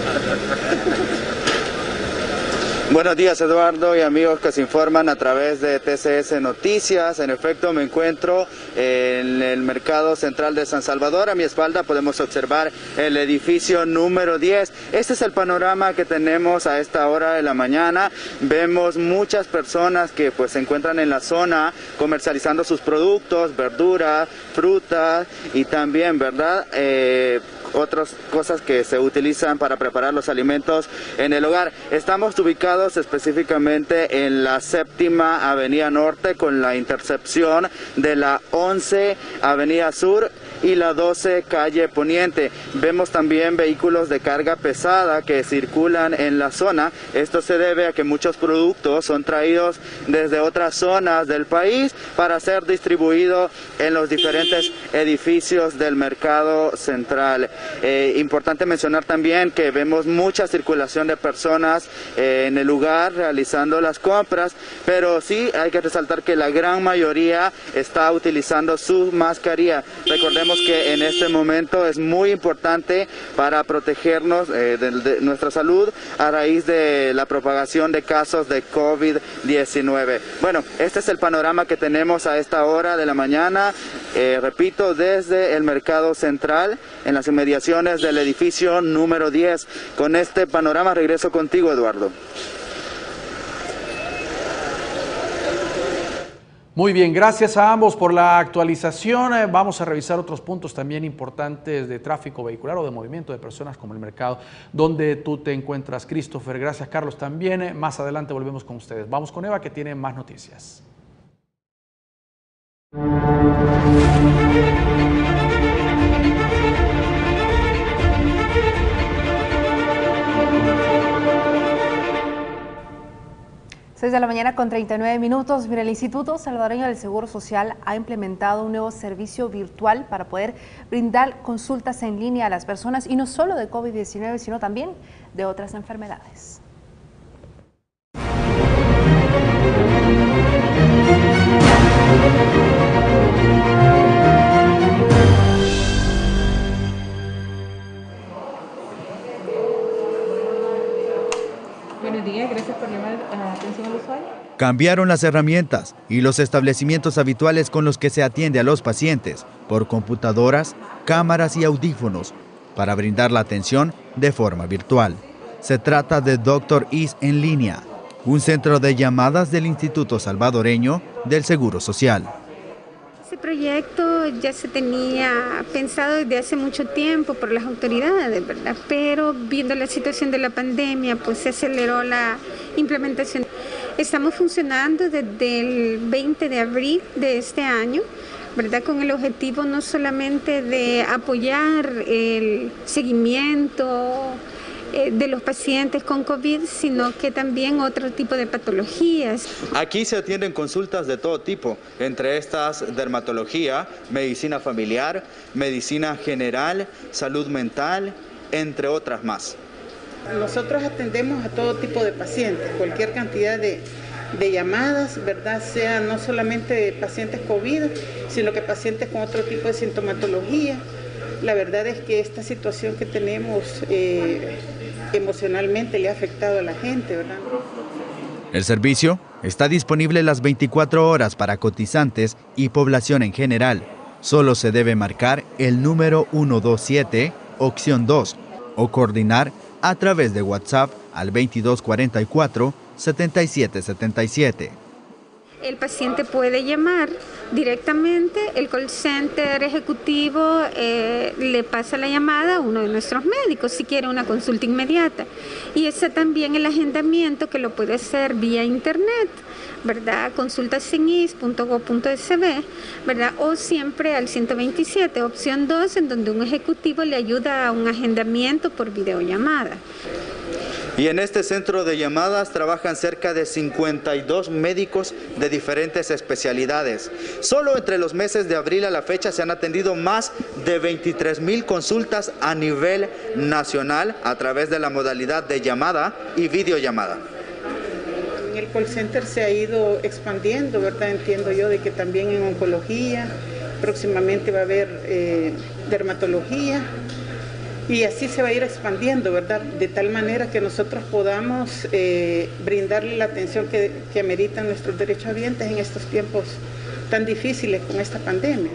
Buenos días, Eduardo, y amigos que se informan a través de T C S Noticias. En efecto, me encuentro en el Mercado Central de San Salvador. A mi espalda podemos observar el edificio número diez. Este es el panorama que tenemos a esta hora de la mañana. Vemos muchas personas que pues se encuentran en la zona comercializando sus productos, verduras, frutas y también, ¿verdad?, Eh, otras cosas que se utilizan para preparar los alimentos en el hogar. Estamos ubicados específicamente en la séptima Avenida Norte con la intercepción de la once Avenida Sur y la doce Calle Poniente. Vemos también vehículos de carga pesada que circulan en la zona. Esto se debe a que muchos productos son traídos desde otras zonas del país para ser distribuidos en los diferentes edificios del Mercado Central. Eh, importante mencionar también que vemos mucha circulación de personas eh, en el lugar realizando las compras, pero sí hay que resaltar que la gran mayoría está utilizando su mascarilla. Recordemos que en este momento es muy importante para protegernos eh, de, de nuestra salud a raíz de la propagación de casos de COVID diecinueve. Bueno, este es el panorama que tenemos a esta hora de la mañana, eh, repito, desde el Mercado Central, en las inmediaciones del edificio número diez. Con este panorama regreso contigo, Eduardo. Muy bien, gracias a ambos por la actualización. Eh, vamos a revisar otros puntos también importantes de tráfico vehicular o de movimiento de personas como el mercado donde tú te encuentras, Christopher. Gracias, Carlos, también. Eh, más adelante volvemos con ustedes. Vamos con Eva, que tiene más noticias. seis de la mañana con treinta y nueve minutos. Mira, el Instituto Salvadoreño del Seguro Social ha implementado un nuevo servicio virtual para poder brindar consultas en línea a las personas, y no solo de COVID diecinueve, sino también de otras enfermedades. Buenos días, gracias por llamar a atención al usuario. Cambiaron las herramientas y los establecimientos habituales con los que se atiende a los pacientes por computadoras, cámaras y audífonos para brindar la atención de forma virtual. Se trata de Doctor Is en línea, un centro de llamadas del Instituto Salvadoreño del Seguro Social. Este proyecto ya se tenía pensado desde hace mucho tiempo por las autoridades, ¿verdad? Pero viendo la situación de la pandemia, pues se aceleró la implementación. Estamos funcionando desde el veinte de abril de este año, ¿verdad? Con el objetivo no solamente de apoyar el seguimiento de los pacientes con COVID, sino que también otro tipo de patologías. Aquí se atienden consultas de todo tipo, entre estas dermatología, medicina familiar, medicina general, salud mental, entre otras más. Nosotros atendemos a todo tipo de pacientes, cualquier cantidad de, de llamadas, ¿verdad? Sea no solamente pacientes COVID, sino que pacientes con otro tipo de sintomatología. La verdad es que esta situación que tenemos eh, emocionalmente le ha afectado a la gente, ¿verdad? El servicio está disponible las veinticuatro horas para cotizantes y población en general. Solo se debe marcar el número uno dos siete, opción dos, o coordinar a través de WhatsApp al veintidós cuarenta y cuatro, setenta y siete setenta y siete. El paciente puede llamar directamente, el call center ejecutivo eh, le pasa la llamada a uno de nuestros médicos si quiere una consulta inmediata. Y está también el agendamiento que lo puede hacer vía internet, ¿verdad? Consultas en i s punto gob punto s b, ¿verdad? O siempre al ciento veintisiete, opción dos, en donde un ejecutivo le ayuda a un agendamiento por videollamada. Y en este centro de llamadas trabajan cerca de cincuenta y dos médicos de diferentes especialidades. Solo entre los meses de abril a la fecha se han atendido más de veintitrés mil consultas a nivel nacional a través de la modalidad de llamada y videollamada. El call center se ha ido expandiendo, ¿verdad? Entiendo yo de que también en oncología, próximamente va a haber eh, dermatología. Y así se va a ir expandiendo, ¿verdad? De tal manera que nosotros podamos eh, brindarle la atención que, que ameritan nuestros derechohabientes en estos tiempos tan difíciles con esta pandemia.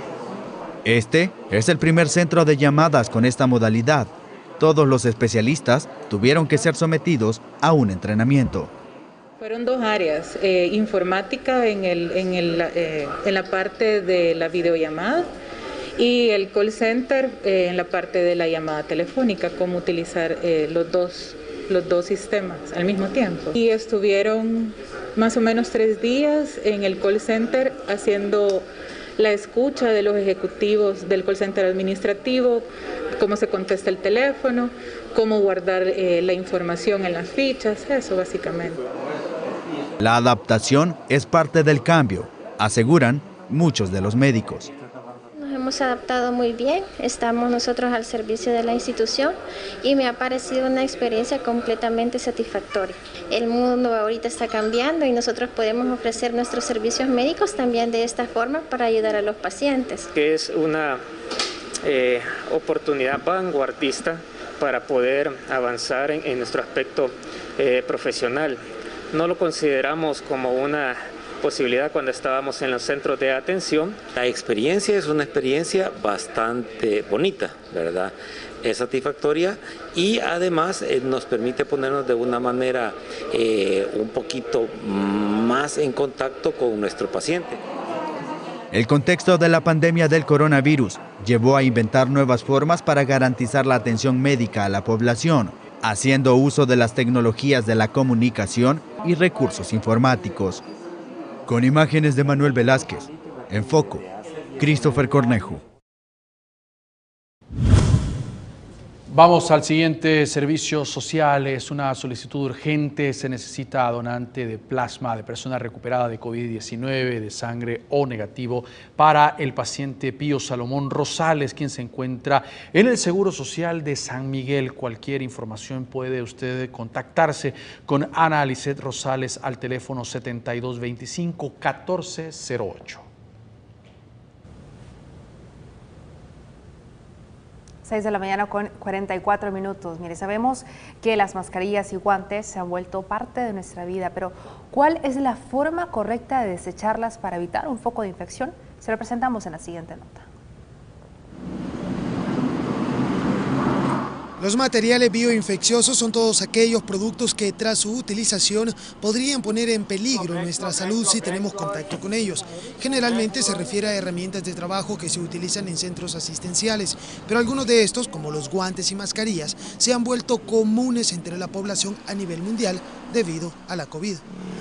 Este es el primer centro de llamadas con esta modalidad. Todos los especialistas tuvieron que ser sometidos a un entrenamiento. Fueron dos áreas, eh, informática en, el, en, el, eh, en la parte de la videollamada, y el call center eh, en la parte de la llamada telefónica, cómo utilizar eh, los, dos, los dos sistemas al mismo tiempo. Y estuvieron más o menos tres días en el call center haciendo la escucha de los ejecutivos del call center administrativo, cómo se contesta el teléfono, cómo guardar eh, la información en las fichas, eso básicamente. La adaptación es parte del cambio, aseguran muchos de los médicos. Hemos adaptado muy bien, estamos nosotros al servicio de la institución y me ha parecido una experiencia completamente satisfactoria. El mundo ahorita está cambiando y nosotros podemos ofrecer nuestros servicios médicos también de esta forma para ayudar a los pacientes. Que es una eh, oportunidad vanguardista para poder avanzar en, en nuestro aspecto eh, profesional. No lo consideramos como una posibilidad cuando estábamos en los centros de atención. La experiencia es una experiencia bastante bonita, ¿verdad? Es satisfactoria y además eh, nos permite ponernos de una manera eh, un poquito más en contacto con nuestro paciente. El contexto de la pandemia del coronavirus llevó a inventar nuevas formas para garantizar la atención médica a la población, haciendo uso de las tecnologías de la comunicación y recursos informáticos. Con imágenes de Manuel Velázquez, en Foco, Christopher Cornejo. Vamos al siguiente servicio social. Es una solicitud urgente. Se necesita donante de plasma de persona recuperada de COVID diecinueve, de sangre O negativo, para el paciente Pío Salomón Rosales, quien se encuentra en el Seguro Social de San Miguel. Cualquier información puede usted contactarse con Ana Alicet Rosales al teléfono setenta y dos veinticinco catorce cero ocho. seis de la mañana con cuarenta y cuatro minutos. Mire, sabemos que las mascarillas y guantes se han vuelto parte de nuestra vida, pero ¿cuál es la forma correcta de desecharlas para evitar un foco de infección? Se lo presentamos en la siguiente nota. Los materiales bioinfecciosos son todos aquellos productos que tras su utilización podrían poner en peligro nuestra salud si tenemos contacto con ellos. Generalmente se refiere a herramientas de trabajo que se utilizan en centros asistenciales, pero algunos de estos, como los guantes y mascarillas, se han vuelto comunes entre la población a nivel mundial debido a la COVID.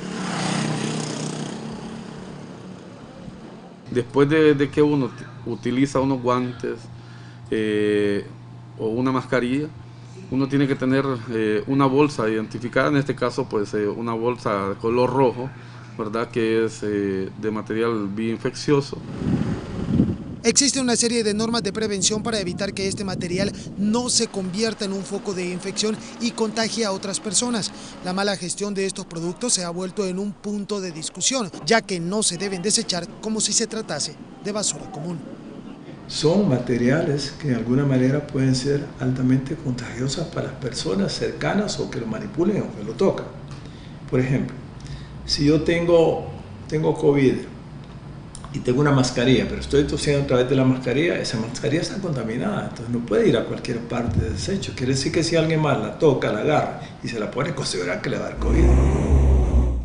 Después de, de que uno utiliza unos guantes, eh, o una mascarilla, uno tiene que tener eh, una bolsa identificada, en este caso pues eh, una bolsa de color rojo, ¿verdad? Que es eh, de material bioinfeccioso. Existe una serie de normas de prevención para evitar que este material no se convierta en un foco de infección y contagie a otras personas. La mala gestión de estos productos se ha vuelto en un punto de discusión, ya que no se deben desechar como si se tratase de basura común. Son materiales que de alguna manera pueden ser altamente contagiosas para las personas cercanas o que lo manipulen o que lo tocan. Por ejemplo, si yo tengo, tengo COVID y tengo una mascarilla, pero estoy tosiendo a través de la mascarilla, esa mascarilla está contaminada, entonces no puede ir a cualquier parte de desecho. Quiere decir que si alguien más la toca, la agarra y se la pone, considerar que le va a dar COVID.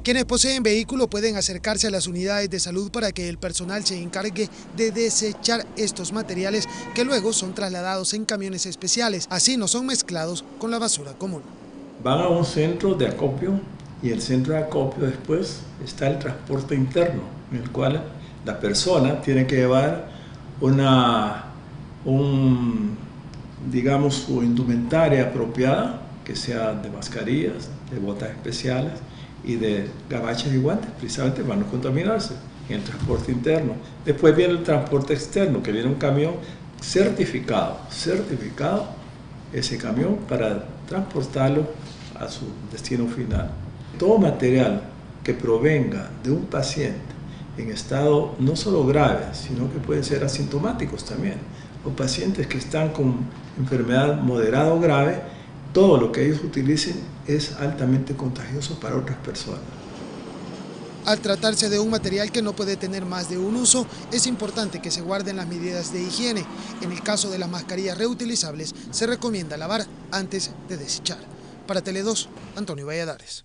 Quienes poseen vehículo pueden acercarse a las unidades de salud para que el personal se encargue de desechar estos materiales que luego son trasladados en camiones especiales. Así no son mezclados con la basura común. Van a un centro de acopio y el centro de acopio después está el transporte interno, en el cual la persona tiene que llevar una, un, digamos, su indumentaria apropiada, que sea de mascarillas, de botas especiales y de gabachas y guantes, precisamente para no contaminarse en el transporte interno. Después viene el transporte externo, que viene un camión certificado, certificado ese camión para transportarlo a su destino final. Todo material que provenga de un paciente en estado no solo grave, sino que pueden ser asintomáticos también, o pacientes que están con enfermedad moderada o grave, todo lo que ellos utilicen es altamente contagioso para otras personas. Al tratarse de un material que no puede tener más de un uso, es importante que se guarden las medidas de higiene. En el caso de las mascarillas reutilizables, se recomienda lavar antes de desechar. Para Tele dos, Antonio Valladares.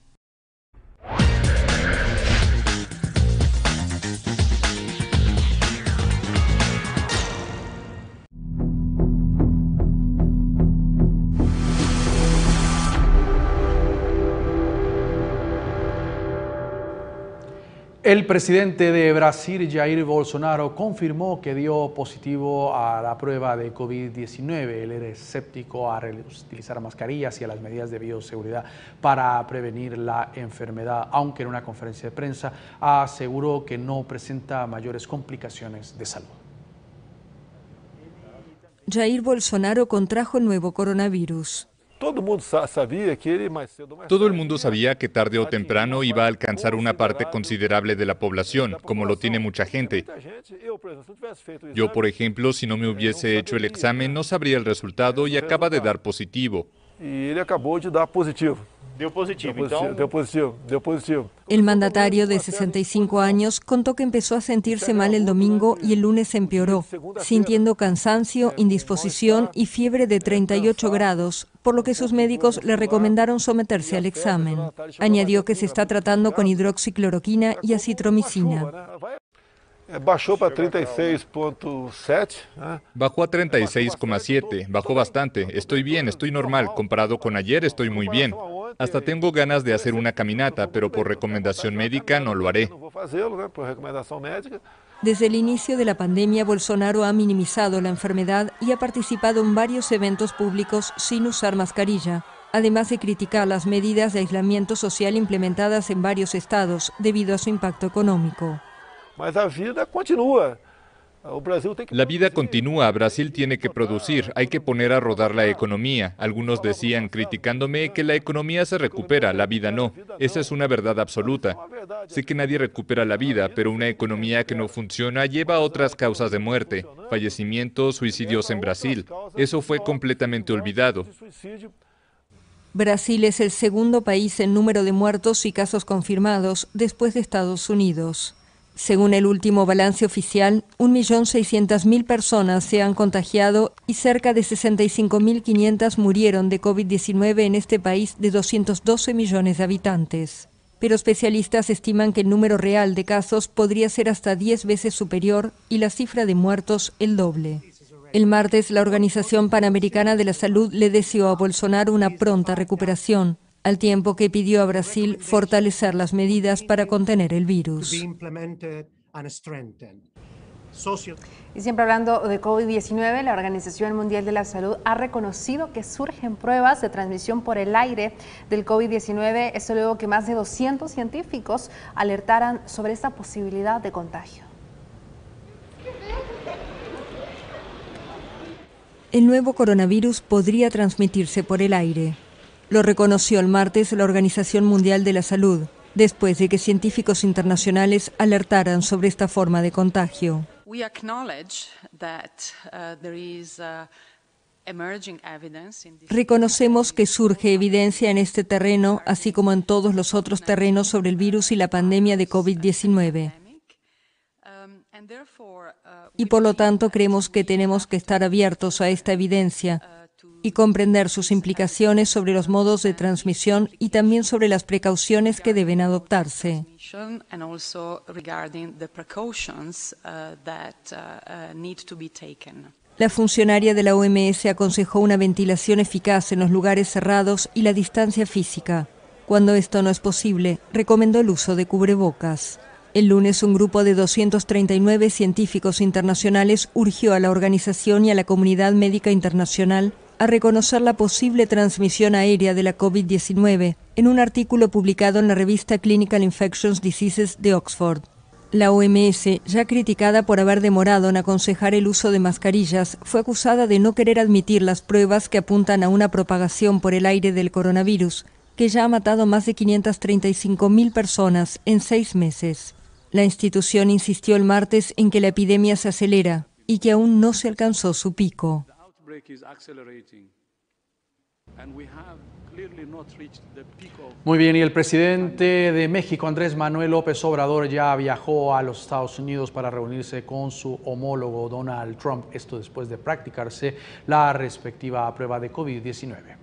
El presidente de Brasil, Jair Bolsonaro, confirmó que dio positivo a la prueba de COVID diecinueve. Él era escéptico a utilizar mascarillas y a las medidas de bioseguridad para prevenir la enfermedad, aunque en una conferencia de prensa aseguró que no presenta mayores complicaciones de salud. Jair Bolsonaro contrajo el nuevo coronavirus. Todo el mundo sabía que tarde o temprano iba a alcanzar una parte considerable de la población, como lo tiene mucha gente. Yo, por ejemplo, si no me hubiese hecho el examen, no sabría el resultado y acaba de dar positivo. Y él acabó de dar positivo. Dio positivo, dio positivo, dio positivo, dio positivo. El mandatario de sesenta y cinco años contó que empezó a sentirse mal el domingo y el lunes empeoró, sintiendo cansancio, indisposición y fiebre de treinta y ocho grados, por lo que sus médicos le recomendaron someterse al examen. Añadió que se está tratando con hidroxicloroquina y acitromicina. Bajó para treinta y seis punto siete. Bajó a treinta y seis coma siete, bajó bastante. Estoy bien, estoy normal. Comparado con ayer, estoy muy bien. Hasta tengo ganas de hacer una caminata, pero por recomendación médica no lo haré. Desde el inicio de la pandemia, Bolsonaro ha minimizado la enfermedad y ha participado en varios eventos públicos sin usar mascarilla, además de criticar las medidas de aislamiento social implementadas en varios estados debido a su impacto económico. La vida continúa, Brasil tiene que producir, hay que poner a rodar la economía. Algunos decían, criticándome, que la economía se recupera, la vida no. Esa es una verdad absoluta. Sé que nadie recupera la vida, pero una economía que no funciona lleva a otras causas de muerte, fallecimientos, suicidios en Brasil. Eso fue completamente olvidado. Brasil es el segundo país en número de muertos y casos confirmados después de Estados Unidos. Según el último balance oficial, un millón seiscientas mil personas se han contagiado y cerca de sesenta y cinco mil quinientas murieron de COVID diecinueve en este país de doscientos doce millones de habitantes. Pero especialistas estiman que el número real de casos podría ser hasta diez veces superior y la cifra de muertos el doble. El martes, la Organización Panamericana de la Salud le deseó a Bolsonaro una pronta recuperación, al tiempo que pidió a Brasil fortalecer las medidas para contener el virus. Y siempre hablando de COVID diecinueve, la Organización Mundial de la Salud ha reconocido que surgen pruebas de transmisión por el aire del COVID diecinueve, esto luego que más de doscientos científicos alertaran sobre esta posibilidad de contagio. El nuevo coronavirus podría transmitirse por el aire. Lo reconoció el martes la Organización Mundial de la Salud, después de que científicos internacionales alertaran sobre esta forma de contagio. Reconocemos que surge evidencia en este terreno, así como en todos los otros terrenos sobre el virus y la pandemia de COVID diecinueve. Y por lo tanto creemos que tenemos que estar abiertos a esta evidencia y comprender sus implicaciones sobre los modos de transmisión y también sobre las precauciones que deben adoptarse. La funcionaria de la O M S aconsejó una ventilación eficaz en los lugares cerrados y la distancia física. Cuando esto no es posible, recomendó el uso de cubrebocas. El lunes, un grupo de doscientos treinta y nueve científicos internacionales urgió a la organización y a la comunidad médica internacional a reconocer la posible transmisión aérea de la COVID diecinueve en un artículo publicado en la revista Clinical Infectious Diseases de Oxford. La O M S, ya criticada por haber demorado en aconsejar el uso de mascarillas, fue acusada de no querer admitir las pruebas que apuntan a una propagación por el aire del coronavirus, que ya ha matado más de quinientas treinta y cinco mil personas en seis meses. La institución insistió el martes en que la epidemia se acelera y que aún no se alcanzó su pico. Muy bien, y el presidente de México, Andrés Manuel López Obrador, ya viajó a los Estados Unidos para reunirse con su homólogo Donald Trump, esto después de practicarse la respectiva prueba de COVID diecinueve.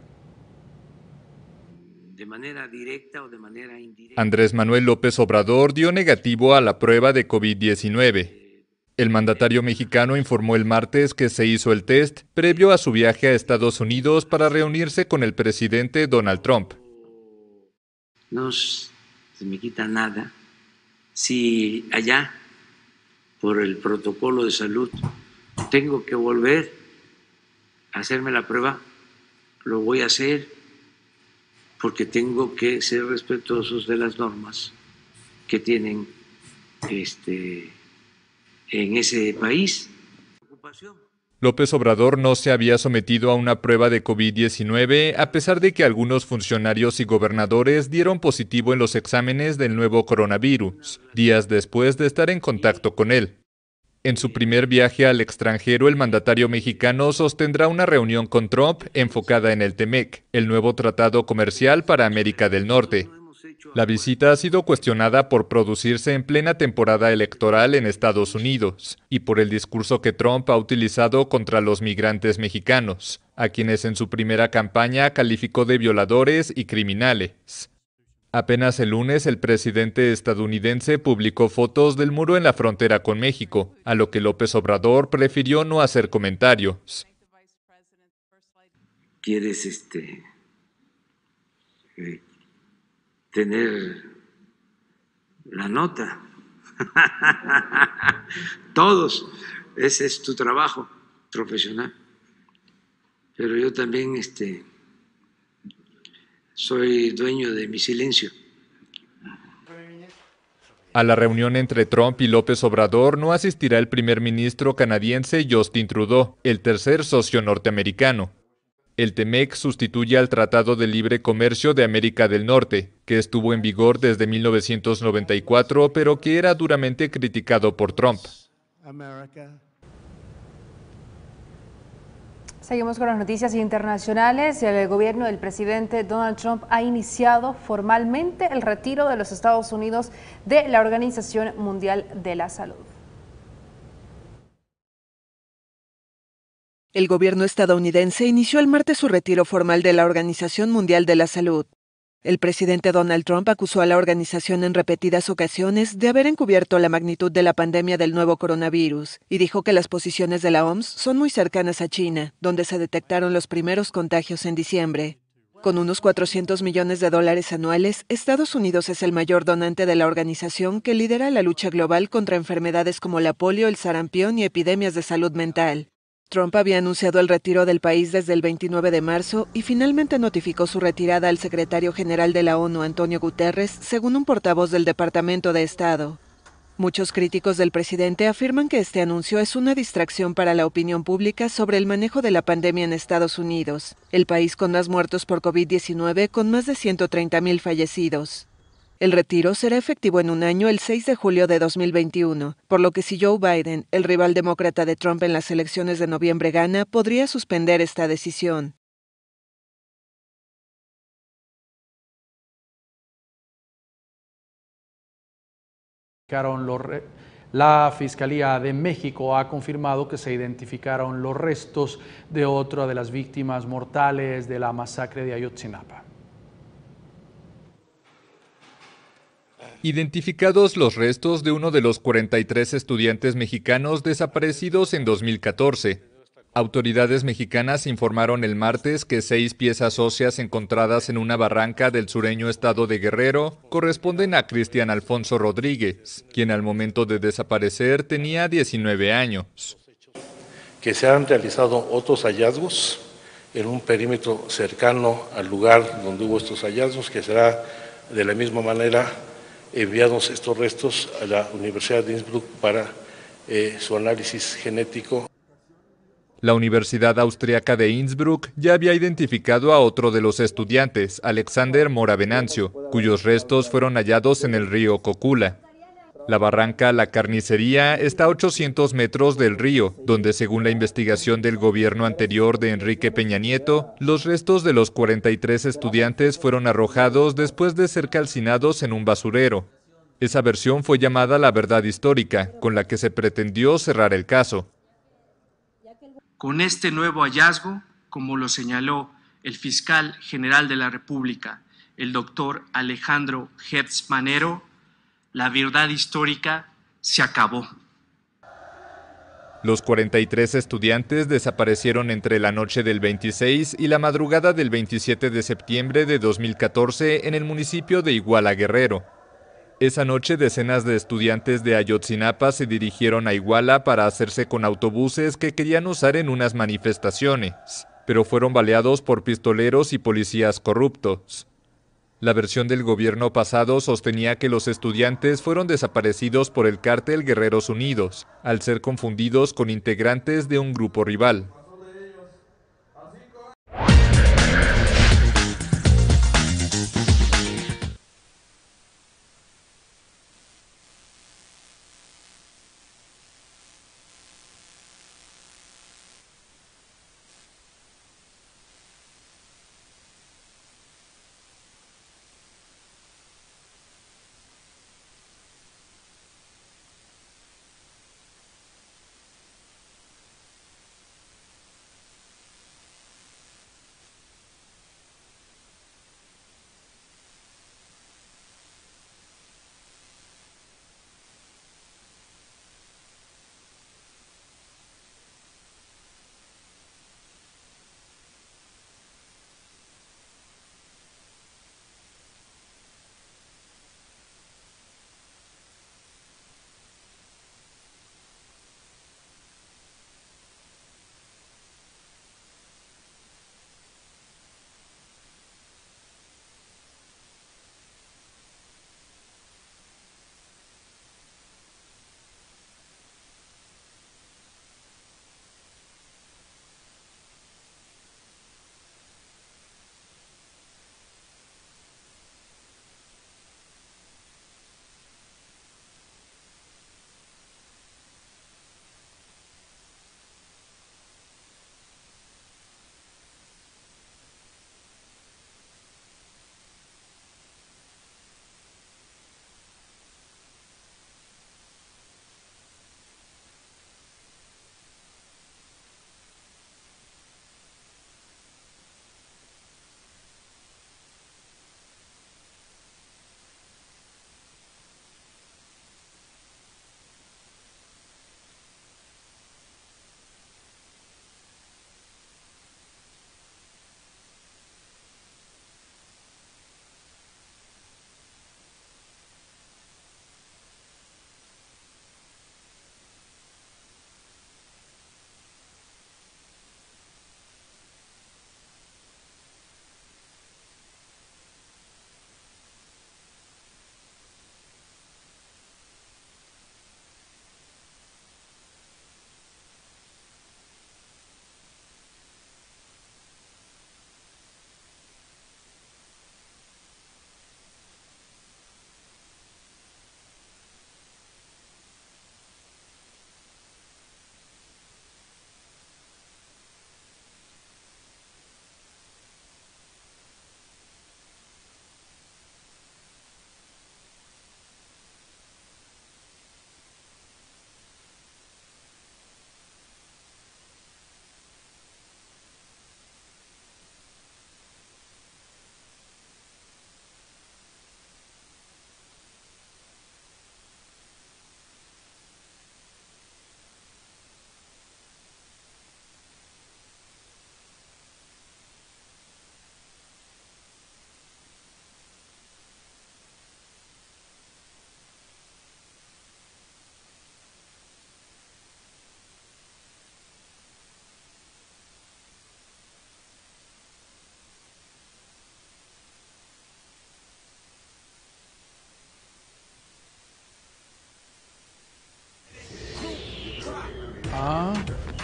De manera directa o de manera indirecta. Andrés Manuel López Obrador dio negativo a la prueba de COVID diecinueve. El mandatario mexicano informó el martes que se hizo el test previo a su viaje a Estados Unidos para reunirse con el presidente Donald Trump. No se me quita nada si allá, por el protocolo de salud, tengo que volver a hacerme la prueba, lo voy a hacer, porque tengo que ser respetuosos de las normas que tienen este, en ese país. López Obrador no se había sometido a una prueba de COVID diecinueve a pesar de que algunos funcionarios y gobernadores dieron positivo en los exámenes del nuevo coronavirus, días después de estar en contacto con él. En su primer viaje al extranjero, el mandatario mexicano sostendrá una reunión con Trump enfocada en el TEMEC, el nuevo tratado comercial para América del Norte. La visita ha sido cuestionada por producirse en plena temporada electoral en Estados Unidos y por el discurso que Trump ha utilizado contra los migrantes mexicanos, a quienes en su primera campaña calificó de violadores y criminales. Apenas el lunes, el presidente estadounidense publicó fotos del muro en la frontera con México, a lo que López Obrador prefirió no hacer comentarios. ¿Quieres este, eh, tener la nota? Todos, ese es tu trabajo profesional. Pero yo también este, soy dueño de mi silencio. A la reunión entre Trump y López Obrador no asistirá el primer ministro canadiense Justin Trudeau, el tercer socio norteamericano. El TEMEC sustituye al Tratado de Libre Comercio de América del Norte, que estuvo en vigor desde mil novecientos noventa y cuatro, pero que era duramente criticado por Trump. Seguimos con las noticias internacionales. El gobierno del presidente Donald Trump ha iniciado formalmente el retiro de los Estados Unidos de la Organización Mundial de la Salud. El gobierno estadounidense inició el martes su retiro formal de la Organización Mundial de la Salud. El presidente Donald Trump acusó a la organización en repetidas ocasiones de haber encubierto la magnitud de la pandemia del nuevo coronavirus y dijo que las posiciones de la O M S son muy cercanas a China, donde se detectaron los primeros contagios en diciembre. Con unos cuatrocientos millones de dólares anuales, Estados Unidos es el mayor donante de la organización que lidera la lucha global contra enfermedades como la polio, el sarampión y epidemias de salud mental. Trump había anunciado el retiro del país desde el veintinueve de marzo y finalmente notificó su retirada al secretario general de la ONU, Antonio Guterres, según un portavoz del Departamento de Estado. Muchos críticos del presidente afirman que este anuncio es una distracción para la opinión pública sobre el manejo de la pandemia en Estados Unidos, el país con más muertos por COVID diecinueve, con más de ciento treinta mil fallecidos. El retiro será efectivo en un año, el seis de julio de dos mil veintiuno, por lo que si Joe Biden, el rival demócrata de Trump en las elecciones de noviembre, gana, podría suspender esta decisión. Los, re La Fiscalía de México ha confirmado que se identificaron los restos de otra de las víctimas mortales de la masacre de Ayotzinapa. Identificados los restos de uno de los cuarenta y tres estudiantes mexicanos desaparecidos en dos mil catorce. Autoridades mexicanas informaron el martes que seis piezas óseas encontradas en una barranca del sureño estado de Guerrero corresponden a Cristian Alfonso Rodríguez, quien al momento de desaparecer tenía diecinueve años. Que se han realizado otros hallazgos en un perímetro cercano al lugar donde hubo estos hallazgos, que será de la misma manera enviados estos restos a la Universidad de Innsbruck para eh, su análisis genético. La Universidad Austriaca de Innsbruck ya había identificado a otro de los estudiantes, Alexander Mora Venancio, cuyos restos fueron hallados en el río Cocula. La barranca La Carnicería está a ochocientos metros del río, donde según la investigación del gobierno anterior de Enrique Peña Nieto, los restos de los cuarenta y tres estudiantes fueron arrojados después de ser calcinados en un basurero. Esa versión fue llamada la verdad histórica, con la que se pretendió cerrar el caso. Con este nuevo hallazgo, como lo señaló el fiscal general de la República, el doctor Alejandro Hertz Manero, la verdad histórica se acabó. Los cuarenta y tres estudiantes desaparecieron entre la noche del veintiséis y la madrugada del veintisiete de septiembre de dos mil catorce en el municipio de Iguala, Guerrero. Esa noche, decenas de estudiantes de Ayotzinapa se dirigieron a Iguala para hacerse con autobuses que querían usar en unas manifestaciones, pero fueron baleados por pistoleros y policías corruptos. La versión del gobierno pasado sostenía que los estudiantes fueron desaparecidos por el cártel Guerreros Unidos, al ser confundidos con integrantes de un grupo rival.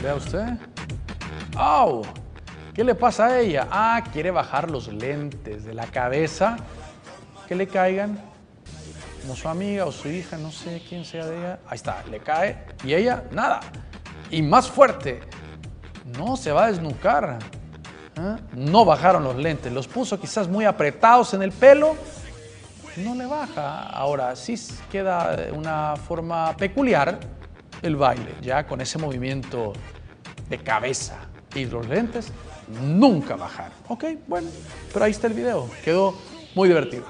Vea usted. ¡Au! ¿Qué le pasa a ella? Ah, quiere bajar los lentes de la cabeza, que le caigan, como su amiga o su hija, no sé quién sea de ella. Ahí está, le cae y ella, nada. Y más fuerte, no se va a desnucar. ¿Eh? No bajaron los lentes, los puso quizás muy apretados en el pelo, no le baja. Ahora sí queda de una forma peculiar el baile, ya con ese movimiento de cabeza y los lentes nunca bajar. Ok, bueno, pero ahí está el video, quedó muy divertido.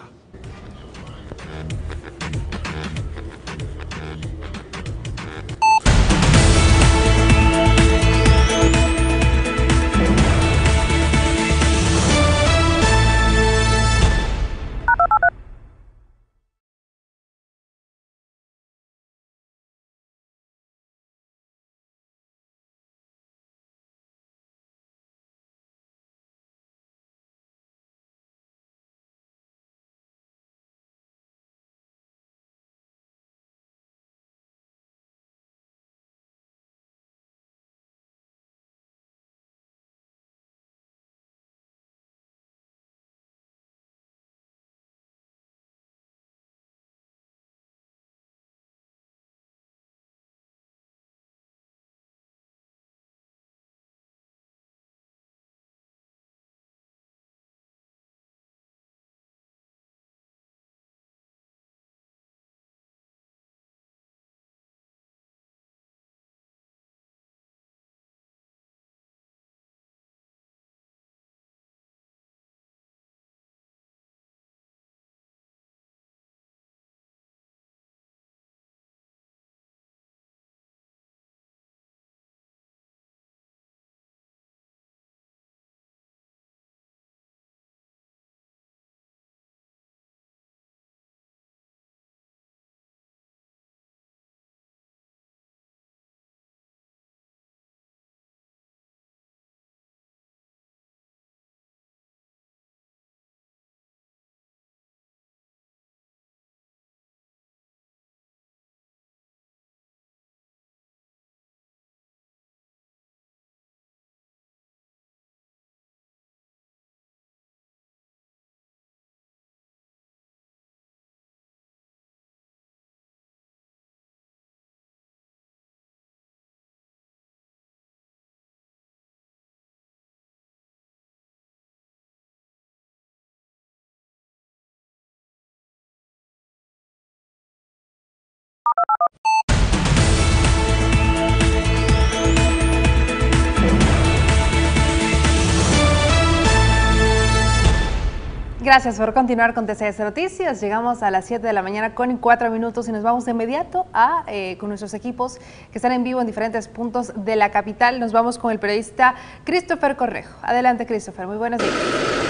Gracias por continuar con T C S Noticias. Llegamos a las siete de la mañana con cuatro minutos y nos vamos de inmediato a, eh, con nuestros equipos que están en vivo en diferentes puntos de la capital. Nos vamos con el periodista Christopher Correjo. Adelante, Christopher. Muy buenos días.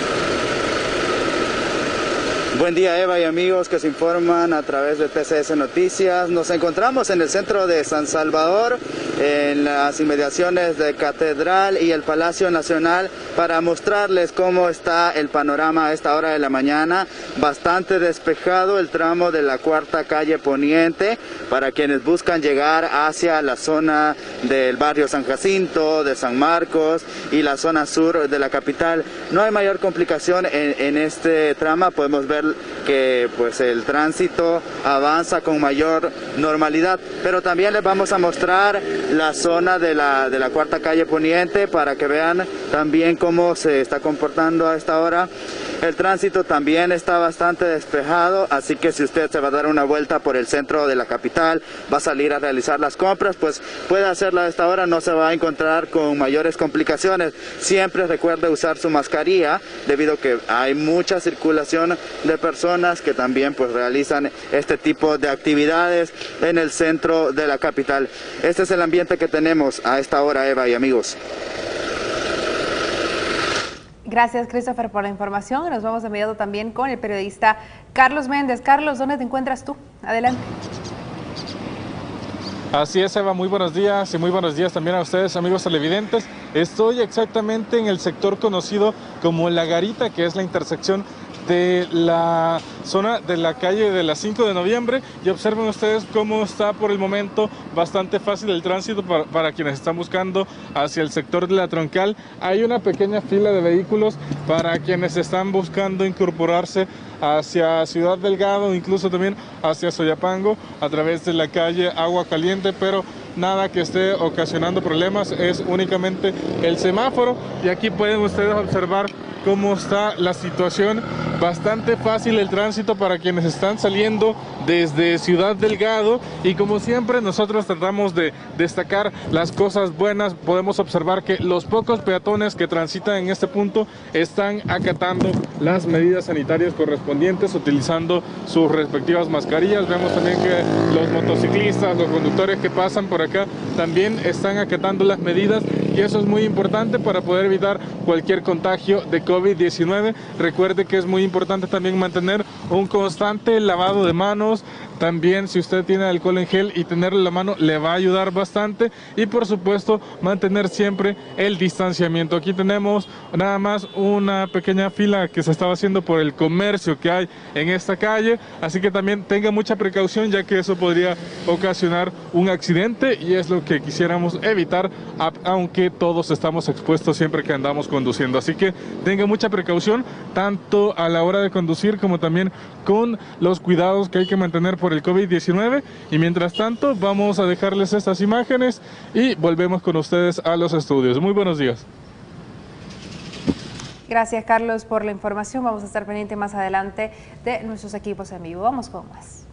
Buen día, Eva y amigos que se informan a través de T C S Noticias. Nos encontramos en el centro de San Salvador, en las inmediaciones de Catedral y el Palacio Nacional, para mostrarles cómo está el panorama a esta hora de la mañana. Bastante despejado el tramo de la Cuarta Calle Poniente para quienes buscan llegar hacia la zona del barrio San Jacinto, de San Marcos y la zona sur de la capital. No hay mayor complicación en, en este tramo. Podemos ver que pues el tránsito avanza con mayor normalidad, pero también les vamos a mostrar la zona de la, de la Cuarta Calle Poniente para que vean también cómo se está comportando a esta hora. El tránsito también está bastante despejado, así que si usted se va a dar una vuelta por el centro de la capital, va a salir a realizar las compras, pues puede hacerlo a esta hora, no se va a encontrar con mayores complicaciones. Siempre recuerde usar su mascarilla, debido a que hay mucha circulación de personas que también pues realizan este tipo de actividades en el centro de la capital. Este es el ambiente que tenemos a esta hora, Eva y amigos. Gracias, Christopher, por la información. Nos vamos de inmediato también con el periodista Carlos Méndez. Carlos, ¿dónde te encuentras tú? Adelante. Así es, Eva, muy buenos días y muy buenos días también a ustedes, amigos televidentes. Estoy exactamente en el sector conocido como La Garita, que es la intersección de la zona de la calle de la cinco de noviembre y observen ustedes cómo está por el momento bastante fácil el tránsito para, para quienes están buscando hacia el sector de la Troncal. Hay una pequeña fila de vehículos para quienes están buscando incorporarse hacia Ciudad Delgado, incluso también hacia Soyapango a través de la calle Agua Caliente, pero nada que esté ocasionando problemas, es únicamente el semáforo. Y aquí pueden ustedes observar cómo está la situación, bastante fácil el tránsito para quienes están saliendo desde Ciudad Delgado, y como siempre nosotros tratamos de destacar las cosas buenas. Podemos observar que los pocos peatones que transitan en este punto están acatando las medidas sanitarias correspondientes, utilizando sus respectivas mascarillas. Vemos también que los motociclistas, los conductores que pasan por acá también están acatando las medidas, y eso es muy importante para poder evitar cualquier contagio de COVID diecinueve. Recuerde que es muy importante también mantener un constante lavado de manos. También, si usted tiene alcohol en gel y tenerlo en la mano, le va a ayudar bastante. Y por supuesto, mantener siempre el distanciamiento. Aquí tenemos nada más una pequeña fila que se estaba haciendo por el comercio que hay en esta calle. Así que también tenga mucha precaución, ya que eso podría ocasionar un accidente, y es lo que quisiéramos evitar, aunque todos estamos expuestos siempre que andamos conduciendo. Así que tenga mucha precaución, tanto a la hora de conducir como también con los cuidados que hay que mantener por el COVID diecinueve. Y mientras tanto, vamos a dejarles estas imágenes y volvemos con ustedes a los estudios. Muy buenos días. Gracias, Carlos, por la información. Vamos a estar pendientes más adelante de nuestros equipos en vivo. Vamos con más.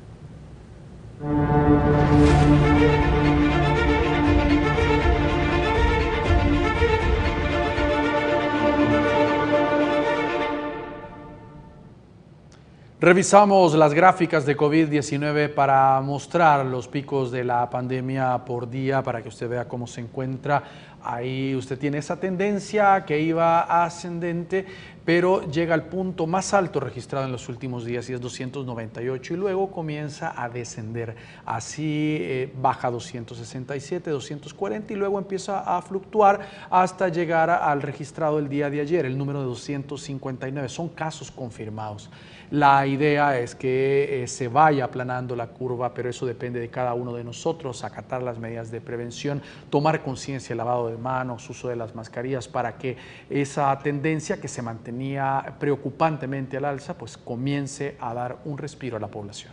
Revisamos las gráficas de COVID diecinueve para mostrar los picos de la pandemia por día, para que usted vea cómo se encuentra. Ahí usted tiene esa tendencia que iba ascendente, pero llega al punto más alto registrado en los últimos días, y es doscientos noventa y ocho, y luego comienza a descender. Así eh, baja doscientos sesenta y siete, doscientos cuarenta, y luego empieza a fluctuar hasta llegar al registrado el día de ayer, el número de doscientos cincuenta y nueve. Son casos confirmados. La idea es que eh, se vaya aplanando la curva, pero eso depende de cada uno de nosotros, acatar las medidas de prevención, tomar conciencia del lavado de manos, uso de las mascarillas, para que esa tendencia que se mantenía preocupantemente al alza, pues comience a dar un respiro a la población.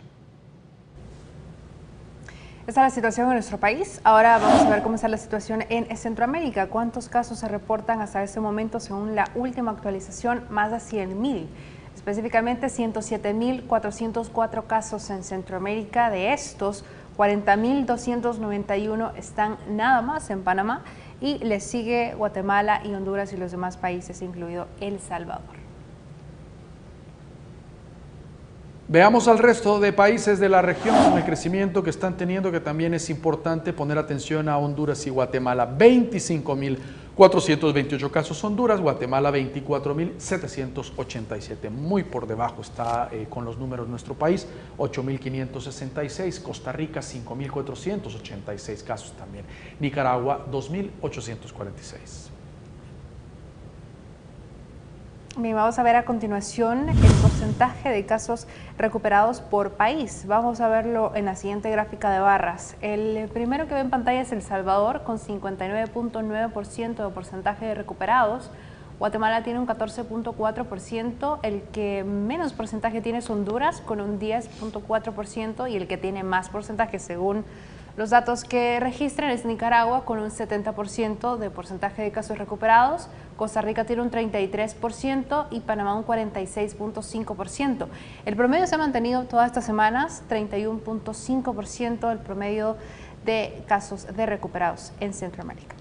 Esta es la situación en nuestro país. Ahora vamos a ver cómo está la situación en Centroamérica. ¿Cuántos casos se reportan hasta este momento? Según la última actualización, más de cien mil. Específicamente ciento siete mil cuatrocientos cuatro casos en Centroamérica. De estos, cuarenta mil doscientos noventa y uno están nada más en Panamá, y le sigue Guatemala y Honduras y los demás países, incluido El Salvador. Veamos al resto de países de la región con el crecimiento que están teniendo, que también es importante poner atención a Honduras y Guatemala. veinticinco mil cuatrocientos veintiocho casos Honduras, Guatemala veinticuatro mil setecientos ochenta y siete. Muy por debajo está eh, con los números nuestro país, ocho mil quinientos sesenta y seis, Costa Rica cinco mil cuatrocientos ochenta y seis casos también, Nicaragua dos mil ochocientos cuarenta y seis. Bien, vamos a ver a continuación el porcentaje de casos recuperados por país. Vamos a verlo en la siguiente gráfica de barras. El primero que ve en pantalla es El Salvador, con cincuenta y nueve punto nueve por ciento de porcentaje de recuperados. Guatemala tiene un catorce punto cuatro por ciento. El que menos porcentaje tiene es Honduras, con un diez punto cuatro por ciento. Y el que tiene más porcentaje, según los datos que registran, es Nicaragua, con un setenta por ciento de porcentaje de casos recuperados. Costa Rica tiene un treinta y tres por ciento y Panamá un cuarenta y seis punto cinco por ciento. El promedio se ha mantenido todas estas semanas, treinta y uno punto cinco por ciento del promedio de casos de recuperados en Centroamérica.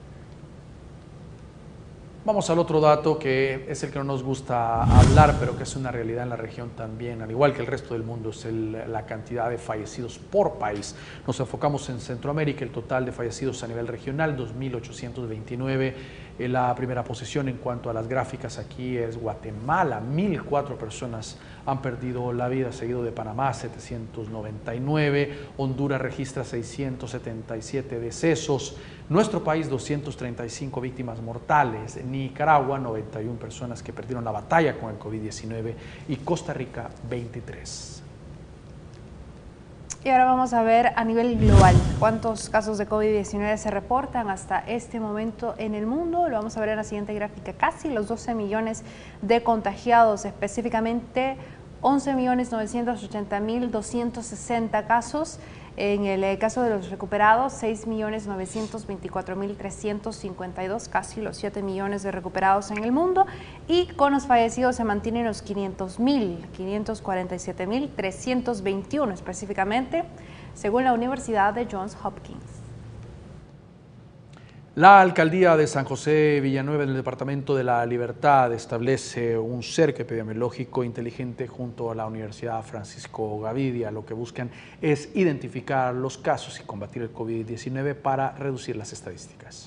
Vamos al otro dato, que es el que no nos gusta hablar, pero que es una realidad en la región también, al igual que el resto del mundo, es el, la cantidad de fallecidos por país. Nos enfocamos en Centroamérica, el total de fallecidos a nivel regional, dos mil ochocientos veintinueve, En la primera posición en cuanto a las gráficas aquí es Guatemala, mil cuatro personas han perdido la vida, seguido de Panamá, setecientos noventa y nueve, Honduras registra seiscientos setenta y siete decesos, nuestro país doscientas treinta y cinco víctimas mortales, Nicaragua noventa y una personas que perdieron la batalla con el COVID diecinueve y Costa Rica veintitrés. Y ahora vamos a ver a nivel global cuántos casos de COVID diecinueve se reportan hasta este momento en el mundo. Lo vamos a ver en la siguiente gráfica. Casi los doce millones de contagiados, específicamente once millones novecientos ochenta mil doscientos sesenta casos. En el caso de los recuperados, seis millones novecientos veinticuatro mil trescientos cincuenta y dos, casi los siete millones de recuperados en el mundo. Y con los fallecidos se mantienen los quinientos mil, quinientos cuarenta y siete mil trescientos veintiuno específicamente, según la Universidad de Johns Hopkins. La alcaldía de San José Villanueva, en el departamento de La Libertad, establece un cerco epidemiológico inteligente junto a la Universidad Francisco Gavidia. Lo que buscan es identificar los casos y combatir el COVID diecinueve para reducir las estadísticas.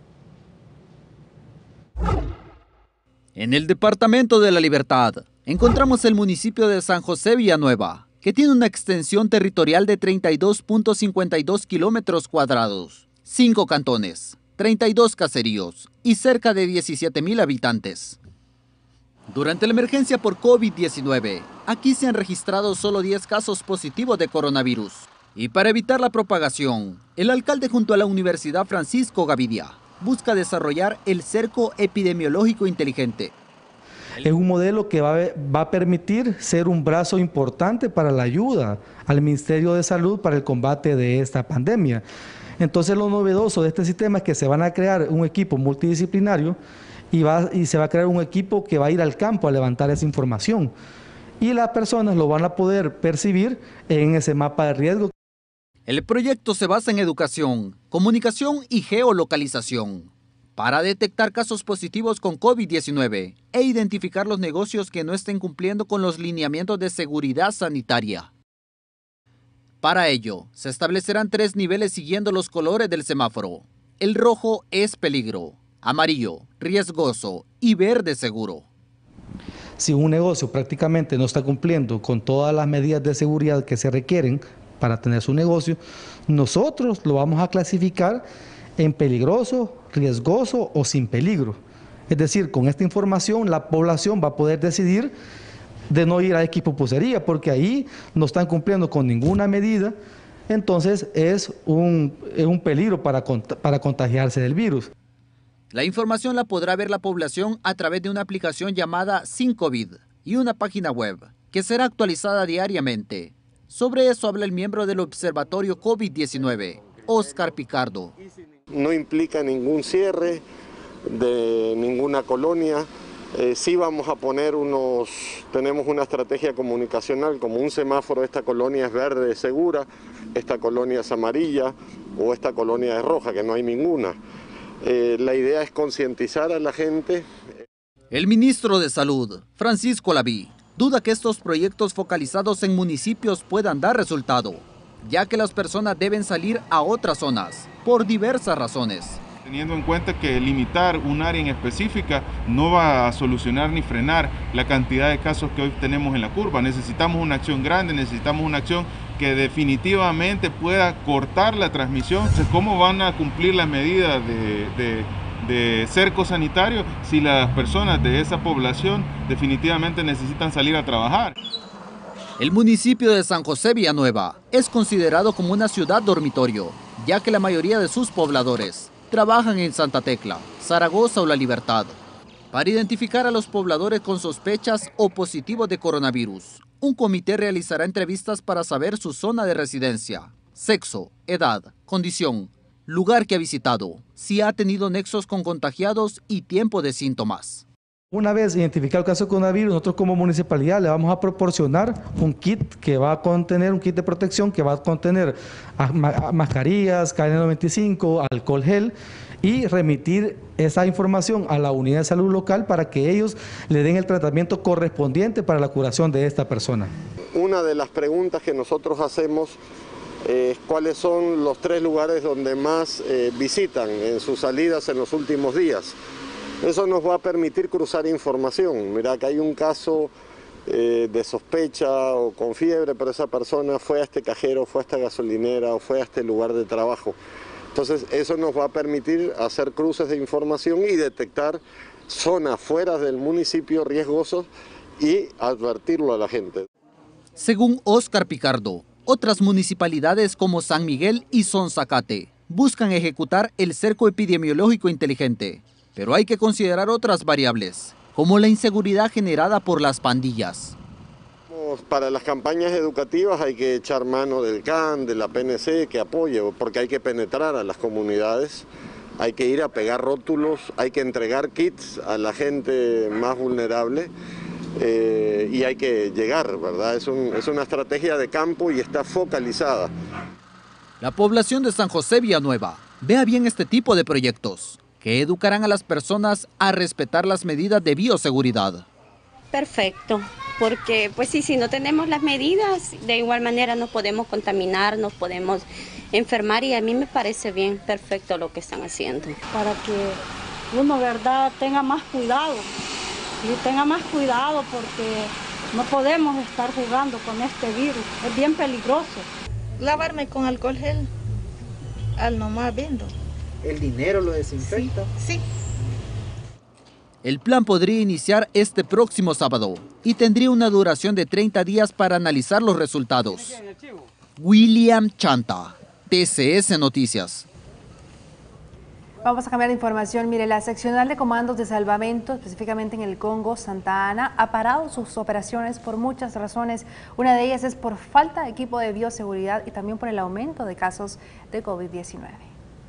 En el departamento de La Libertad encontramos el municipio de San José Villanueva, que tiene una extensión territorial de treinta y dos punto cincuenta y dos kilómetros cuadrados, cinco cantones, treinta y dos caseríos y cerca de diecisiete mil habitantes. Durante la emergencia por COVID diecinueve, aquí se han registrado solo diez casos positivos de coronavirus. Y para evitar la propagación, el alcalde junto a la Universidad Francisco Gavidia busca desarrollar el cerco epidemiológico inteligente. Es un modelo que va a, va a permitir ser un brazo importante para la ayuda al Ministerio de Salud para el combate de esta pandemia. Entonces lo novedoso de este sistema es que se van a crear un equipo multidisciplinario y, va, y se va a crear un equipo que va a ir al campo a levantar esa información. Y las personas lo van a poder percibir en ese mapa de riesgo. El proyecto se basa en educación, comunicación y geolocalización para detectar casos positivos con COVID diecinueve e identificar los negocios que no estén cumpliendo con los lineamientos de seguridad sanitaria. Para ello, se establecerán tres niveles siguiendo los colores del semáforo. El rojo es peligro, amarillo, riesgoso y verde seguro. Si un negocio prácticamente no está cumpliendo con todas las medidas de seguridad que se requieren para tener su negocio, nosotros lo vamos a clasificar en peligroso, riesgoso o sin peligro. Es decir, con esta información la población va a poder decidir de no ir a equipopucería, porque ahí no están cumpliendo con ninguna medida, entonces es un, es un peligro para, para contagiarse del virus. La información la podrá ver la población a través de una aplicación llamada Sin COVID y una página web que será actualizada diariamente. Sobre eso habla el miembro del Observatorio COVID diecinueve, Oscar Picardo. No implica ningún cierre de ninguna colonia. Eh, sí vamos a poner unos, tenemos una estrategia comunicacional como un semáforo, esta colonia es verde, segura, esta colonia es amarilla o esta colonia es roja, que no hay ninguna. Eh, la idea es concientizar a la gente. El ministro de Salud, Francisco Laví, duda que estos proyectos focalizados en municipios puedan dar resultado, ya que las personas deben salir a otras zonas por diversas razones. Teniendo en cuenta que limitar un área en específica no va a solucionar ni frenar la cantidad de casos que hoy tenemos en la curva. Necesitamos una acción grande, necesitamos una acción que definitivamente pueda cortar la transmisión. ¿Cómo van a cumplir las medidas de, de, de cerco sanitario si las personas de esa población definitivamente necesitan salir a trabajar? El municipio de San José Villanueva es considerado como una ciudad dormitorio, ya que la mayoría de sus pobladores trabajan en Santa Tecla, Zaragoza o La Libertad. Para identificar a los pobladores con sospechas o positivos de coronavirus, un comité realizará entrevistas para saber su zona de residencia, sexo, edad, condición, lugar que ha visitado, si ha tenido nexos con contagiados y tiempo de síntomas. Una vez identificado el caso de coronavirus, nosotros como municipalidad le vamos a proporcionar un kit que va a contener, un kit de protección que va a contener mascarillas, K N noventa y cinco, alcohol gel y remitir esa información a la unidad de salud local para que ellos le den el tratamiento correspondiente para la curación de esta persona. Una de las preguntas que nosotros hacemos es cuáles son los tres lugares donde más eh, visitan en sus salidas en los últimos días. Eso nos va a permitir cruzar información. Mira que hay un caso eh, de sospecha o con fiebre, pero esa persona fue a este cajero, fue a esta gasolinera o fue a este lugar de trabajo. Entonces eso nos va a permitir hacer cruces de información y detectar zonas fuera del municipio riesgosas y advertirlo a la gente. Según Óscar Picardo, otras municipalidades como San Miguel y Sonzacate buscan ejecutar el cerco epidemiológico inteligente, pero hay que considerar otras variables, como la inseguridad generada por las pandillas. Para las campañas educativas hay que echar mano del C A N, de la P N C, que apoye, porque hay que penetrar a las comunidades, hay que ir a pegar rótulos, hay que entregar kits a la gente más vulnerable eh, y hay que llegar, ¿verdad? Es, un, es una estrategia de campo y está focalizada. La población de San José Villanueva vea bien este tipo de proyectos, que educarán a las personas a respetar las medidas de bioseguridad. Perfecto, porque pues sí, si no tenemos las medidas, de igual manera nos podemos contaminar, nos podemos enfermar y a mí me parece bien, perfecto lo que están haciendo. Para que uno, verdad, tenga más cuidado, y tenga más cuidado porque no podemos estar jugando con este virus, es bien peligroso. Lavarme con alcohol gel, al nomás viendo. ¿El dinero lo desinfecta? Sí. sí. El plan podría iniciar este próximo sábado y tendría una duración de treinta días para analizar los resultados. William Chanta, T C S Noticias. Vamos a cambiar de información. Mire, la seccional de comandos de salvamento, específicamente en el Congo, Santa Ana, ha parado sus operaciones por muchas razones. Una de ellas es por falta de equipo de bioseguridad y también por el aumento de casos de COVID diecinueve.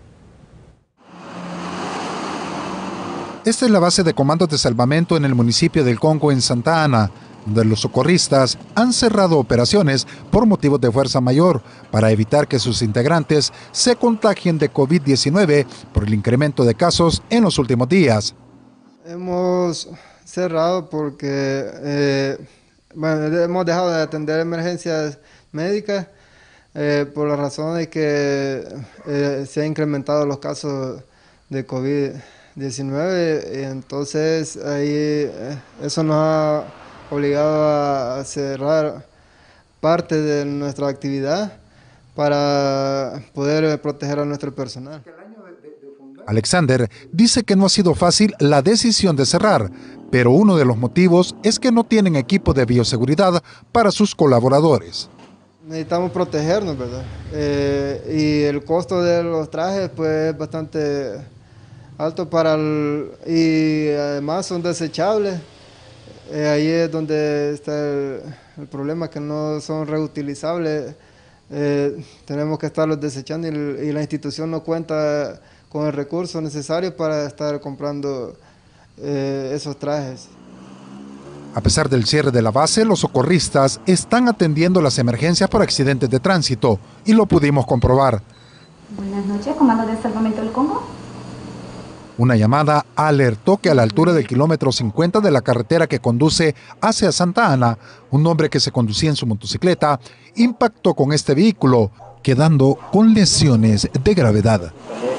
Esta es la base de comandos de salvamento en el municipio del Congo, en Santa Ana, donde los socorristas han cerrado operaciones por motivos de fuerza mayor para evitar que sus integrantes se contagien de COVID diecinueve por el incremento de casos en los últimos días. Hemos cerrado porque eh, bueno, hemos dejado de atender emergencias médicas eh, por la razón de que eh, se han incrementado los casos de COVID diecinueve, entonces ahí eh, eso nos ha obligado a cerrar parte de nuestra actividad para poder proteger a nuestro personal. Alexander dice que no ha sido fácil la decisión de cerrar, pero uno de los motivos es que no tienen equipo de bioseguridad para sus colaboradores. Necesitamos protegernos, ¿verdad? Eh, y el costo de los trajes pues es bastante alto para el, y además son desechables. Eh, ahí es donde está el, el problema, que no son reutilizables. Eh, tenemos que estarlos desechando y, y la institución no cuenta con el recurso necesario para estar comprando eh, esos trajes. A pesar del cierre de la base, los socorristas están atendiendo las emergencias por accidentes de tránsito y lo pudimos comprobar. Buenas noches, Comando de Salvamento del Congo. Una llamada alertó que a la altura del kilómetro cincuenta de la carretera que conduce hacia Santa Ana, un hombre que se conducía en su motocicleta impactó con este vehículo, quedando con lesiones de gravedad.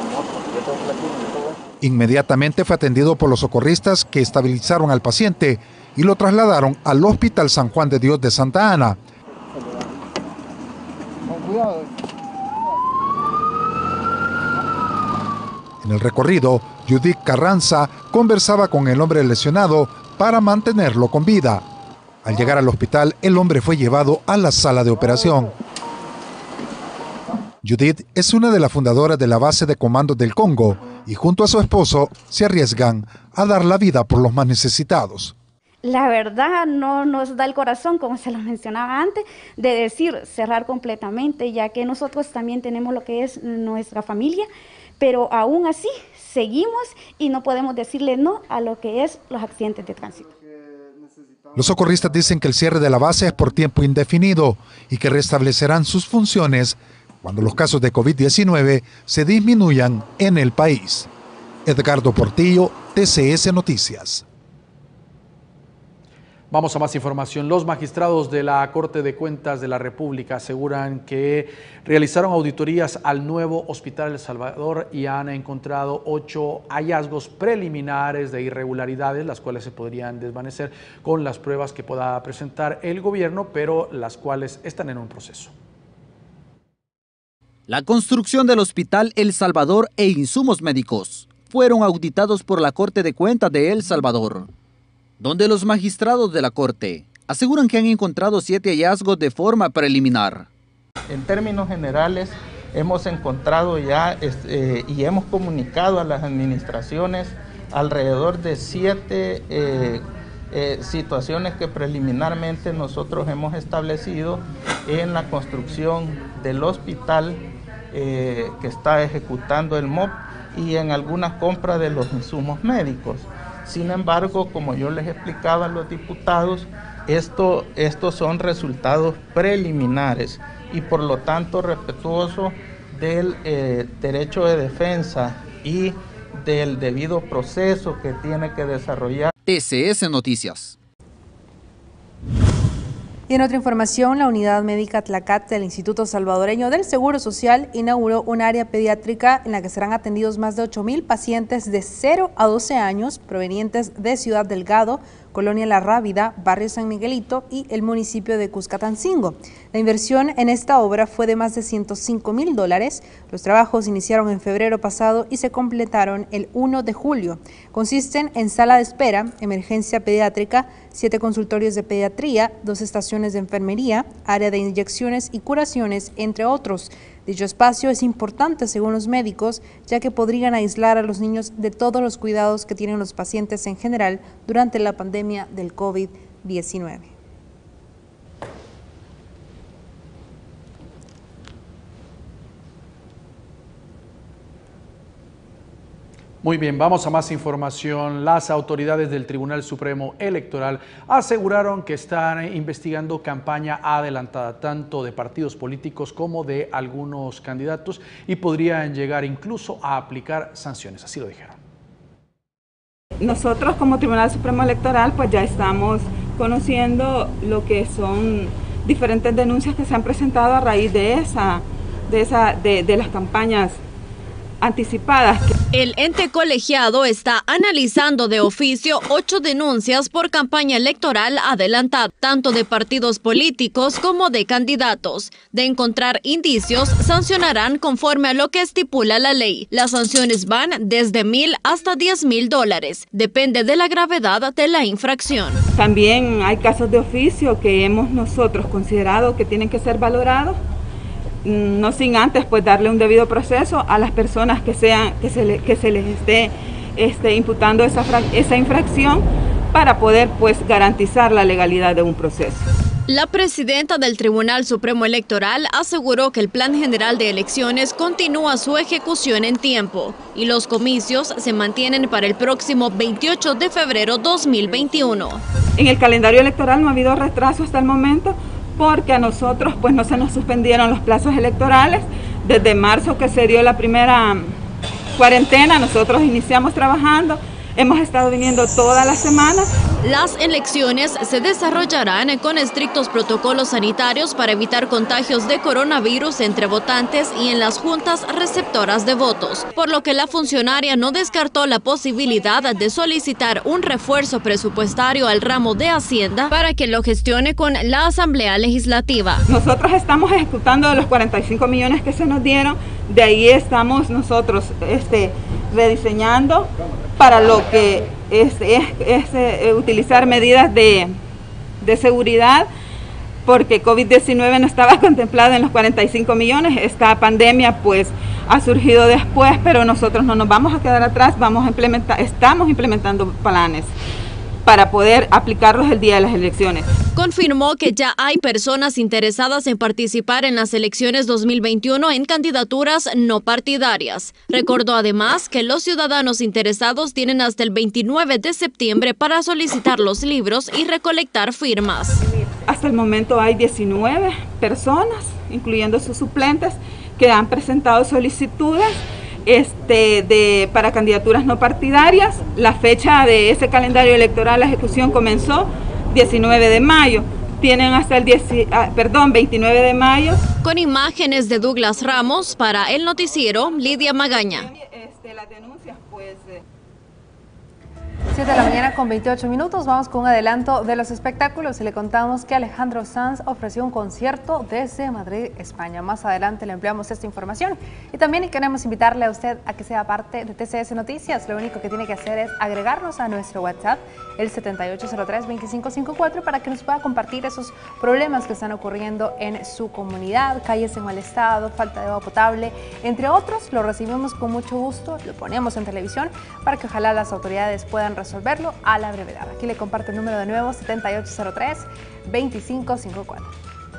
Inmediatamente fue atendido por los socorristas, que estabilizaron al paciente y lo trasladaron al Hospital San Juan de Dios de Santa Ana. En el recorrido, Judith Carranza conversaba con el hombre lesionado para mantenerlo con vida. Al llegar al hospital, el hombre fue llevado a la sala de operación. Judith es una de las fundadoras de la base de comandos del Congo y junto a su esposo se arriesgan a dar la vida por los más necesitados. La verdad no nos da el corazón, como se lo mencionaba antes, de decir cerrar completamente, ya que nosotros también tenemos lo que es nuestra familia, pero aún así seguimos y no podemos decirle no a lo que es los accidentes de tránsito. Los socorristas dicen que el cierre de la base es por tiempo indefinido y que restablecerán sus funciones cuando los casos de COVID diecinueve se disminuyan en el país. Edgardo Portillo, T C S Noticias. Vamos a más información. Los magistrados de la Corte de Cuentas de la República aseguran que realizaron auditorías al nuevo Hospital El Salvador y han encontrado ocho hallazgos preliminares de irregularidades, las cuales se podrían desvanecer con las pruebas que pueda presentar el gobierno, pero las cuales están en un proceso. La construcción del Hospital El Salvador e insumos médicos fueron auditados por la Corte de Cuentas de El Salvador, donde los magistrados de la Corte aseguran que han encontrado siete hallazgos de forma preliminar. En términos generales, hemos encontrado ya eh, y hemos comunicado a las administraciones alrededor de siete eh, eh, situaciones que preliminarmente nosotros hemos establecido en la construcción del hospital eh, que está ejecutando el M O P y en algunas compras de los insumos médicos. Sin embargo, como yo les explicaba a los diputados, esto, estos son resultados preliminares y por lo tanto respetuoso del eh, derecho de defensa y del debido proceso que tiene que desarrollar. T C S Noticias. Y en otra información, la Unidad Médica Tlacat del Instituto Salvadoreño del Seguro Social inauguró un área pediátrica en la que serán atendidos más de ocho mil pacientes de cero a doce años provenientes de Ciudad Delgado, Colonia La Rábida, Barrio San Miguelito y el municipio de Cuscatancingo. La inversión en esta obra fue de más de ciento cinco mil dólares. Los trabajos iniciaron en febrero pasado y se completaron el primero de julio. Consisten en sala de espera, emergencia pediátrica, siete consultorios de pediatría, dos estaciones de enfermería, área de inyecciones y curaciones, entre otros. Dicho espacio es importante según los médicos, ya que podrían aislar a los niños de todos los cuidados que tienen los pacientes en general durante la pandemia del COVID diecinueve. Muy bien, vamos a más información. Las autoridades del Tribunal Supremo Electoral aseguraron que están investigando campaña adelantada, tanto de partidos políticos como de algunos candidatos, y podrían llegar incluso a aplicar sanciones. Así lo dijeron. Nosotros como Tribunal Supremo Electoral pues ya estamos conociendo lo que son diferentes denuncias que se han presentado a raíz de, esa, de, esa, de, de las campañas anticipadas. El ente colegiado está analizando de oficio ocho denuncias por campaña electoral adelantada, tanto de partidos políticos como de candidatos. De encontrar indicios, sancionarán conforme a lo que estipula la ley. Las sanciones van desde mil hasta diez mil dólares. Depende de la gravedad de la infracción. También hay casos de oficio que hemos nosotros considerado que tienen que ser valorados, no sin antes pues darle un debido proceso a las personas que sean que se, le, que se les esté este, imputando esa, esa infracción para poder pues garantizar la legalidad de un proceso. La presidenta del Tribunal Supremo Electoral aseguró que el Plan General de Elecciones continúa su ejecución en tiempo y los comicios se mantienen para el próximo veintiocho de febrero de dos mil veintiuno. En el calendario electoral no ha habido retraso hasta el momento, porque a nosotros pues no se nos suspendieron los plazos electorales. Desde marzo que se dio la primera cuarentena, nosotros iniciamos trabajando, hemos estado viniendo todas las semanas. Las elecciones se desarrollarán con estrictos protocolos sanitarios para evitar contagios de coronavirus entre votantes y en las juntas receptoras de votos, por lo que la funcionaria no descartó la posibilidad de solicitar un refuerzo presupuestario al ramo de Hacienda para que lo gestione con la Asamblea Legislativa. Nosotros estamos ejecutando los cuarenta y cinco millones que se nos dieron, de ahí estamos nosotros este, rediseñando para lo que es, es, es eh, utilizar medidas de, de seguridad, porque COVID diecinueve no estaba contemplada en los cuarenta y cinco millones, esta pandemia pues ha surgido después, pero nosotros no nos vamos a quedar atrás, vamos a implementar, estamos implementando planes para poder aplicarlos el día de las elecciones. Confirmó que ya hay personas interesadas en participar en las elecciones dos mil veintiuno en candidaturas no partidarias. Recordó además que los ciudadanos interesados tienen hasta el veintinueve de septiembre para solicitar los libros y recolectar firmas. Hasta el momento hay diecinueve personas, incluyendo sus suplentes, que han presentado solicitudes Este, de, para candidaturas no partidarias. La fecha de ese calendario electoral, la ejecución comenzó diecinueve de mayo. Tienen hasta el diez, perdón, veintinueve de mayo. Con imágenes de Douglas Ramos para el noticiero, Lidia Magaña. Este, las denuncias, pues... siete de la mañana con veintiocho minutos, vamos con un adelanto de los espectáculos y le contamos que Alejandro Sanz ofreció un concierto desde Madrid, España. Más adelante le empleamos esta información y también queremos invitarle a usted a que sea parte de T C S Noticias. Lo único que tiene que hacer es agregarnos a nuestro WhatsApp, el setenta y ocho cero tres, veinticinco cincuenta y cuatro, para que nos pueda compartir esos problemas que están ocurriendo en su comunidad, calles en mal estado, falta de agua potable, entre otros. Lo recibimos con mucho gusto, lo ponemos en televisión para que ojalá las autoridades puedan resolverlo a la brevedad. Aquí le comparto el número de nuevo, setenta y ocho cero tres, veinticinco cincuenta y cuatro.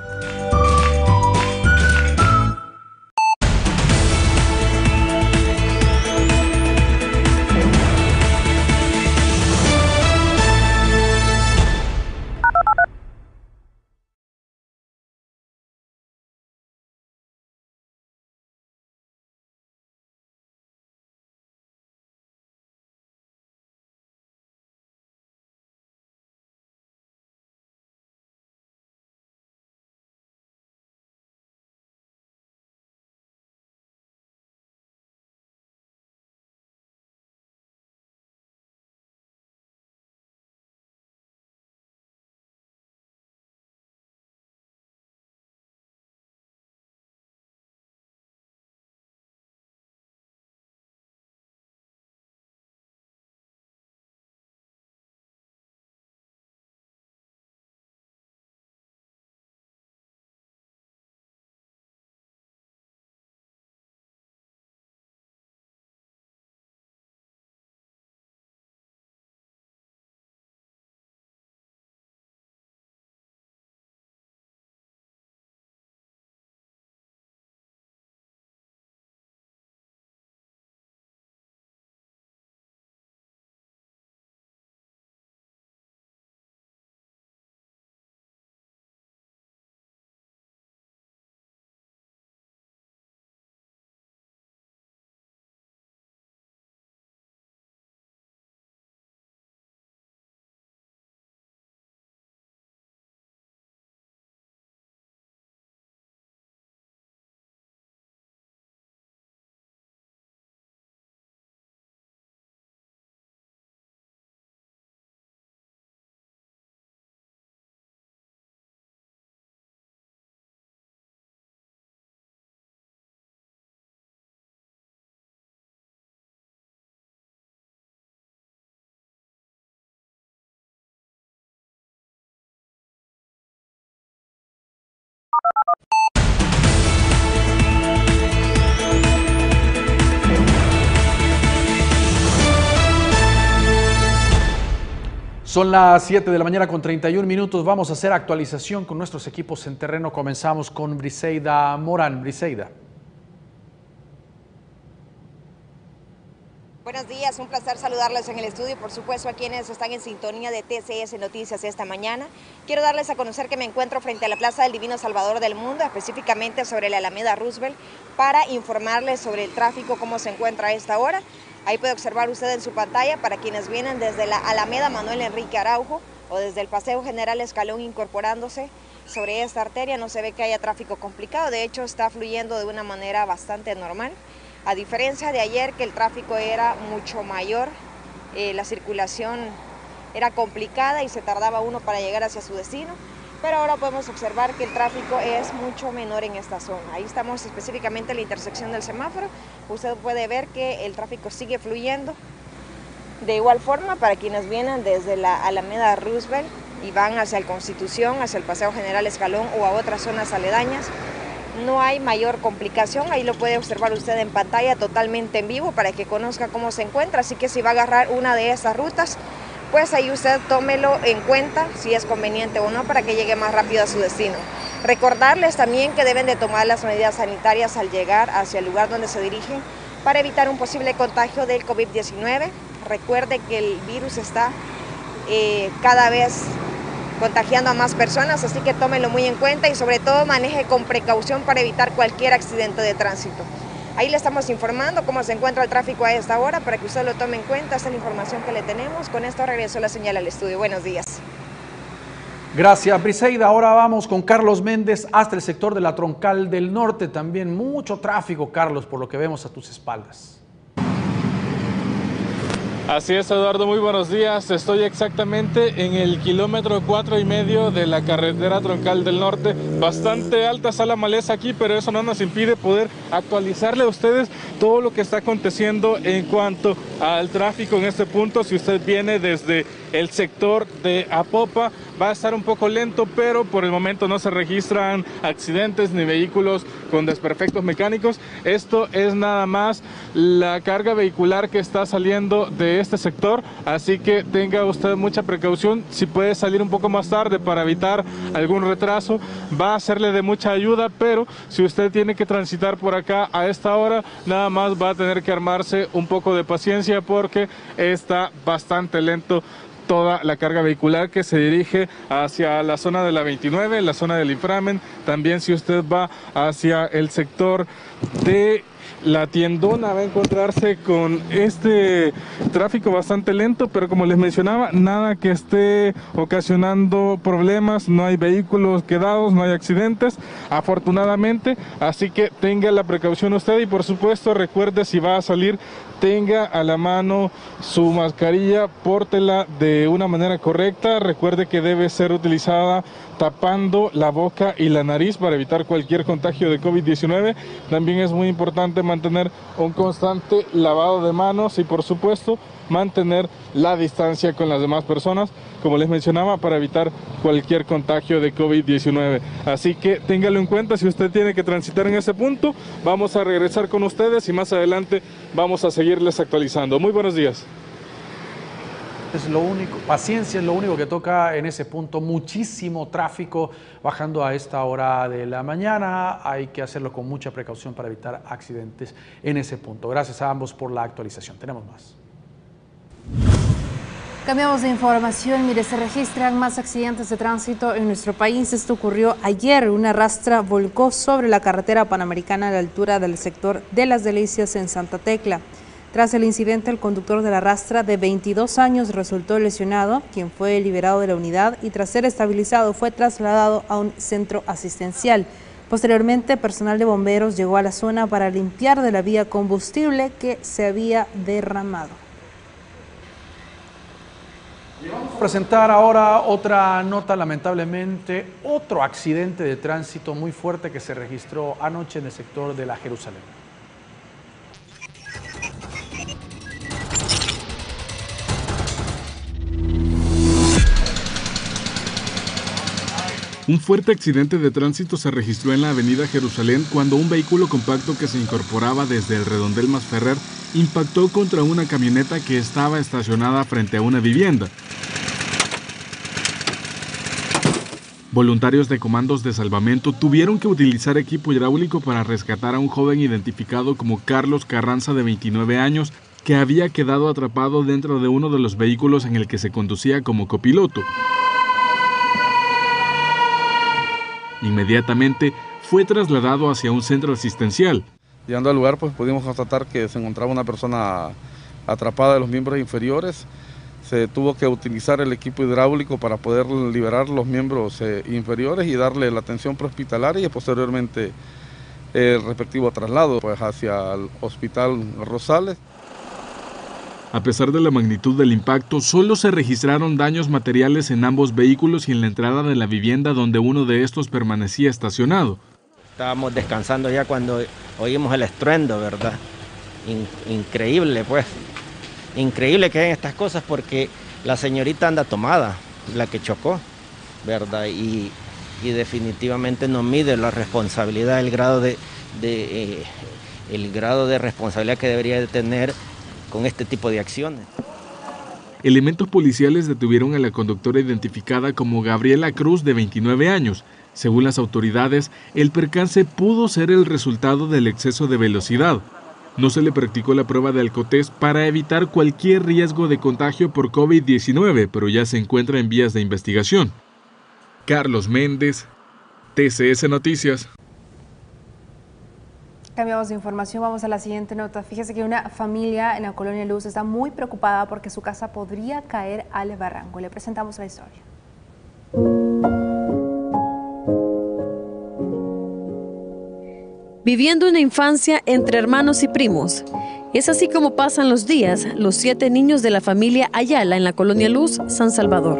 Son las siete de la mañana con treinta y un minutos. Vamos a hacer actualización con nuestros equipos en terreno. Comenzamos con Briseida Morán. Briseida. Buenos días, un placer saludarles en el estudio y por supuesto a quienes están en sintonía de T C S Noticias esta mañana. Quiero darles a conocer que me encuentro frente a la Plaza del Divino Salvador del Mundo, específicamente sobre la Alameda Roosevelt, para informarles sobre el tráfico, cómo se encuentra a esta hora. Ahí puede observar usted en su pantalla para quienes vienen desde la Alameda Manuel Enrique Araujo o desde el Paseo General Escalón incorporándose sobre esta arteria. No se ve que haya tráfico complicado, de hecho está fluyendo de una manera bastante normal. A diferencia de ayer, que el tráfico era mucho mayor, eh, la circulación era complicada y se tardaba uno para llegar hacia su destino, pero ahora podemos observar que el tráfico es mucho menor en esta zona. Ahí estamos específicamente en la intersección del semáforo. Usted puede ver que el tráfico sigue fluyendo. De igual forma, para quienes vienen desde la Alameda Roosevelt y van hacia el Constitución, hacia el Paseo General Escalón o a otras zonas aledañas, no hay mayor complicación. Ahí lo puede observar usted en pantalla totalmente en vivo para que conozca cómo se encuentra. Así que si va a agarrar una de esas rutas, pues ahí usted tómelo en cuenta si es conveniente o no para que llegue más rápido a su destino. Recordarles también que deben de tomar las medidas sanitarias al llegar hacia el lugar donde se dirigen para evitar un posible contagio del COVID diecinueve. Recuerde que el virus está eh, cada vez contagiando a más personas, así que tómelo muy en cuenta y sobre todo maneje con precaución para evitar cualquier accidente de tránsito. Ahí le estamos informando cómo se encuentra el tráfico a esta hora para que usted lo tome en cuenta. Esta es la información que le tenemos. Con esto regreso la señal al estudio. Buenos días. Gracias, Briseida. Ahora vamos con Carlos Méndez hasta el sector de la Troncal del Norte. También mucho tráfico, Carlos, por lo que vemos a tus espaldas. Así es, Eduardo, muy buenos días. Estoy exactamente en el kilómetro cuatro y medio de la carretera Troncal del Norte. Bastante alta está la maleza aquí, pero eso no nos impide poder actualizarle a ustedes todo lo que está aconteciendo en cuanto al tráfico en este punto. Si usted viene desde el sector de Apopa, va a estar un poco lento, pero por el momento no se registran accidentes ni vehículos con desperfectos mecánicos. Esto es nada más la carga vehicular que está saliendo de este sector, así que tenga usted mucha precaución. Si puede salir un poco más tarde para evitar algún retraso, va a serle de mucha ayuda, pero si usted tiene que transitar por acá a esta hora, nada más va a tener que armarse un poco de paciencia porque está bastante lento toda la carga vehicular que se dirige hacia la zona de la veintinueve, la zona del inframen. También si usted va hacia el sector de la Tiendona va a encontrarse con este tráfico bastante lento, pero como les mencionaba, nada que esté ocasionando problemas, no hay vehículos quedados, no hay accidentes, afortunadamente, así que tenga la precaución usted y por supuesto recuerde, si va a salir, tenga a la mano su mascarilla, pórtela de una manera correcta, recuerde que debe ser utilizada tapando la boca y la nariz para evitar cualquier contagio de COVID diecinueve. También es muy importante mantener un constante lavado de manos y por supuesto mantener la distancia con las demás personas, como les mencionaba, para evitar cualquier contagio de COVID diecinueve. Así que téngalo en cuenta si usted tiene que transitar en ese punto. Vamos a regresar con ustedes y más adelante vamos a seguirles actualizando. Muy buenos días. Es lo único, paciencia es lo único que toca en ese punto. Muchísimo tráfico bajando a esta hora de la mañana. Hay que hacerlo con mucha precaución para evitar accidentes en ese punto. Gracias a ambos por la actualización. Tenemos más. Cambiamos de información. Mire, se registran más accidentes de tránsito en nuestro país. Esto ocurrió ayer. Una rastra volcó sobre la carretera panamericana a la altura del sector de Las Delicias en Santa Tecla. Tras el incidente, el conductor de la rastra de veintidós años resultó lesionado, quien fue liberado de la unidad y tras ser estabilizado fue trasladado a un centro asistencial. Posteriormente, personal de bomberos llegó a la zona para limpiar de la vía combustible que se había derramado. Vamos a presentar ahora otra nota, lamentablemente, otro accidente de tránsito muy fuerte que se registró anoche en el sector de la Jerusalén. Un fuerte accidente de tránsito se registró en la avenida Jerusalén cuando un vehículo compacto que se incorporaba desde el redondel Masferrer impactó contra una camioneta que estaba estacionada frente a una vivienda. Voluntarios de comandos de salvamento tuvieron que utilizar equipo hidráulico para rescatar a un joven identificado como Carlos Carranza, de veintinueve años, que había quedado atrapado dentro de uno de los vehículos en el que se conducía como copiloto. Inmediatamente fue trasladado hacia un centro asistencial. Llegando al lugar, pues pudimos constatar que se encontraba una persona atrapada de los miembros inferiores. Se tuvo que utilizar el equipo hidráulico para poder liberar los miembros eh, inferiores y darle la atención prehospitalaria y posteriormente el respectivo traslado pues, hacia el Hospital Rosales. A pesar de la magnitud del impacto, solo se registraron daños materiales en ambos vehículos y en la entrada de la vivienda donde uno de estos permanecía estacionado. Estábamos descansando ya cuando oímos el estruendo, ¿verdad? In- increíble, pues. Increíble que hagan estas cosas porque la señorita anda tomada, la que chocó, ¿verdad? Y, y definitivamente no mide la responsabilidad, el grado de, de, eh, el grado de responsabilidad que debería de tener con este tipo de acciones. Elementos policiales detuvieron a la conductora identificada como Gabriela Cruz, de veintinueve años. Según las autoridades, el percance pudo ser el resultado del exceso de velocidad. No se le practicó la prueba de alcotés para evitar cualquier riesgo de contagio por COVID diecinueve, pero ya se encuentra en vías de investigación. Carlos Méndez, T C S Noticias. Cambiamos de información, vamos a la siguiente nota. Fíjese que una familia en la Colonia Luz está muy preocupada porque su casa podría caer al barranco. Le presentamos la historia. viviendo una infancia entre hermanos y primos. Es así como pasan los días los siete niños de la familia Ayala en la Colonia Luz, San Salvador.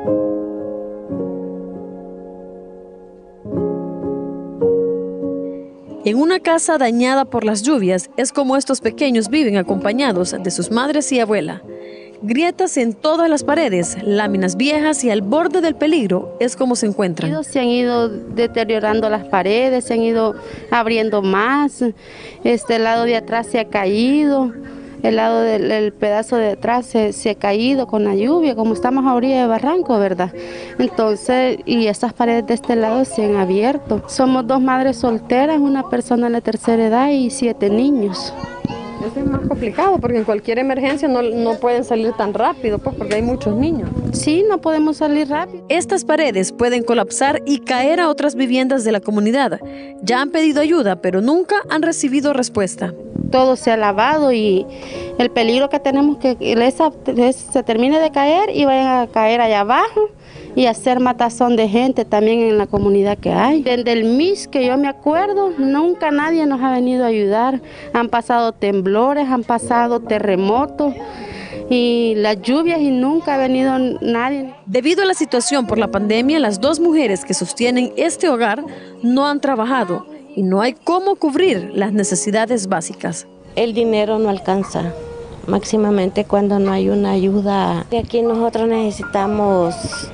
En una casa dañada por las lluvias es como estos pequeños viven acompañados de sus madres y abuela. Grietas en todas las paredes, láminas viejas y al borde del peligro es como se encuentran. Se han ido deteriorando las paredes, se han ido abriendo más, este lado de atrás se ha caído, el lado del el pedazo de atrás se, se ha caído con la lluvia, como estamos a orilla de barranco, ¿verdad? Entonces, y estas paredes de este lado se han abierto. Somos dos madres solteras, una persona de la tercera edad y siete niños. Eso es más complicado porque en cualquier emergencia no, no pueden salir tan rápido, pues porque hay muchos niños. Sí, no podemos salir rápido. Estas paredes pueden colapsar y caer a otras viviendas de la comunidad. Ya han pedido ayuda, pero nunca han recibido respuesta. Todo se ha lavado y el peligro que tenemos que esa, se termine de caer y vayan a caer allá abajo y hacer matazón de gente también en la comunidad que hay. Desde el M I S que yo me acuerdo, nunca nadie nos ha venido a ayudar. Han pasado temblores, han pasado terremotos y las lluvias y nunca ha venido nadie. Debido a la situación por la pandemia, las dos mujeres que sostienen este hogar no han trabajado y no hay cómo cubrir las necesidades básicas. El dinero no alcanza, máximamente cuando no hay una ayuda. De aquí nosotros necesitamos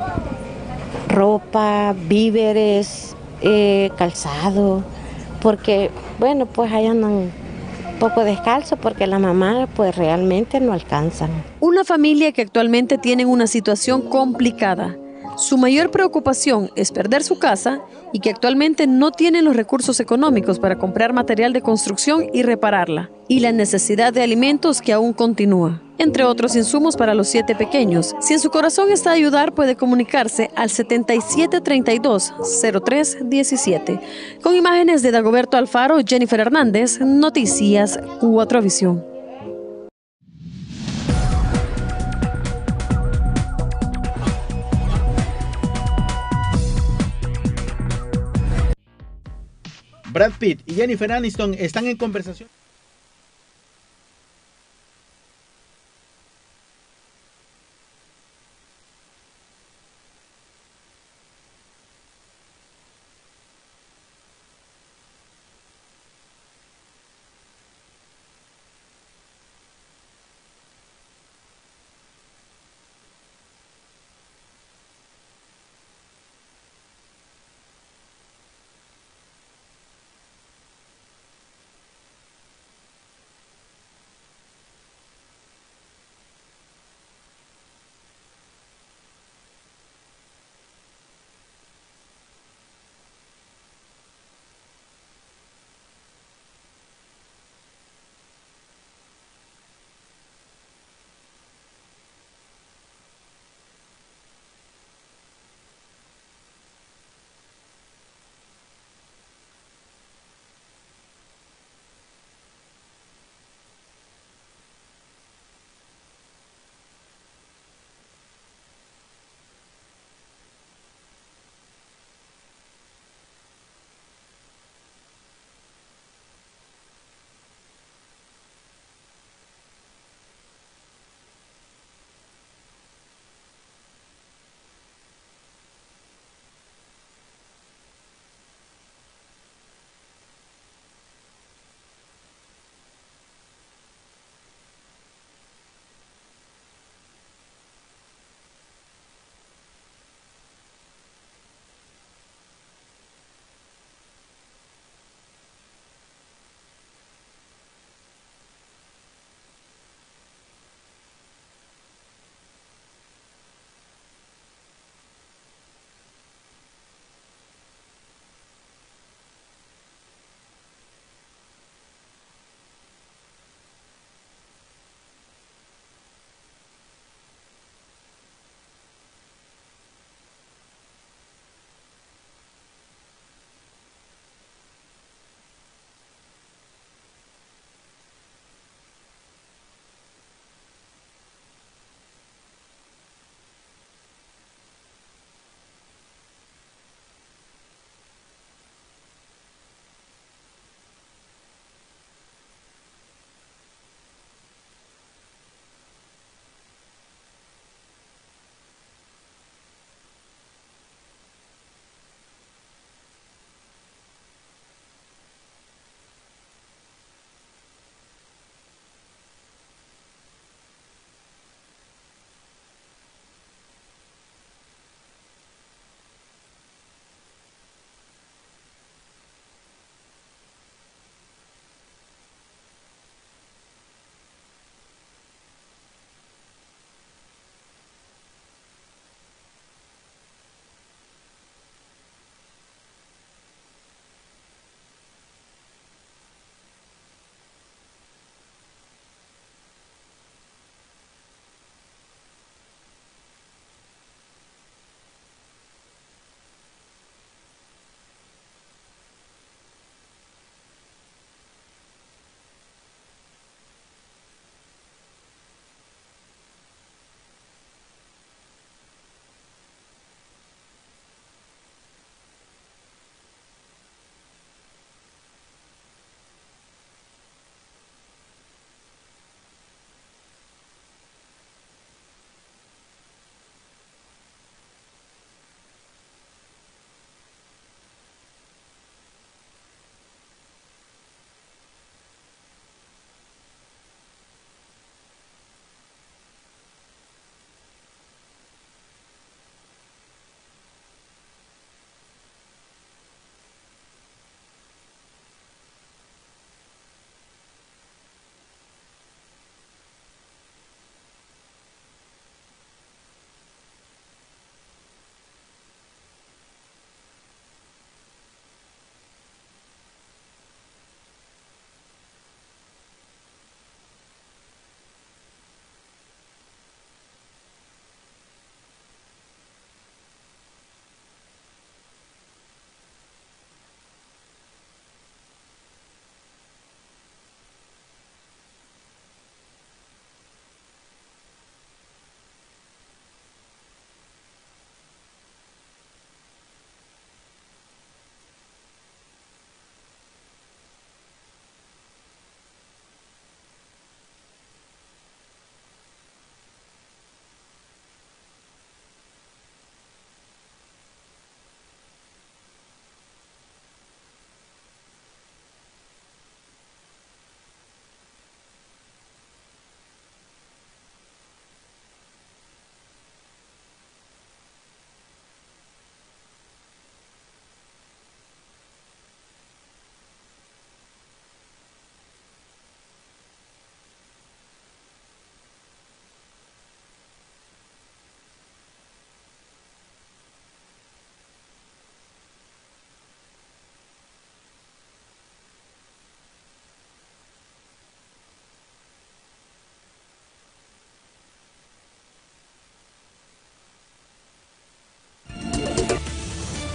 ropa, víveres, eh, calzado, porque bueno, pues ahí andan un poco descalzos porque la mamá pues realmente no alcanzan. Una familia que actualmente tiene una situación complicada. Su mayor preocupación es perder su casa y que actualmente no tienen los recursos económicos para comprar material de construcción y repararla, y la necesidad de alimentos que aún continúa, entre otros insumos para los siete pequeños. Si en su corazón está ayudar, puede comunicarse al setenta y siete treinta y dos cero tres diecisiete. Con imágenes de Dagoberto Alfaro, Jennifer Hernández, Noticias cuatro Visión. Brad Pitt y Jennifer Aniston están en conversación.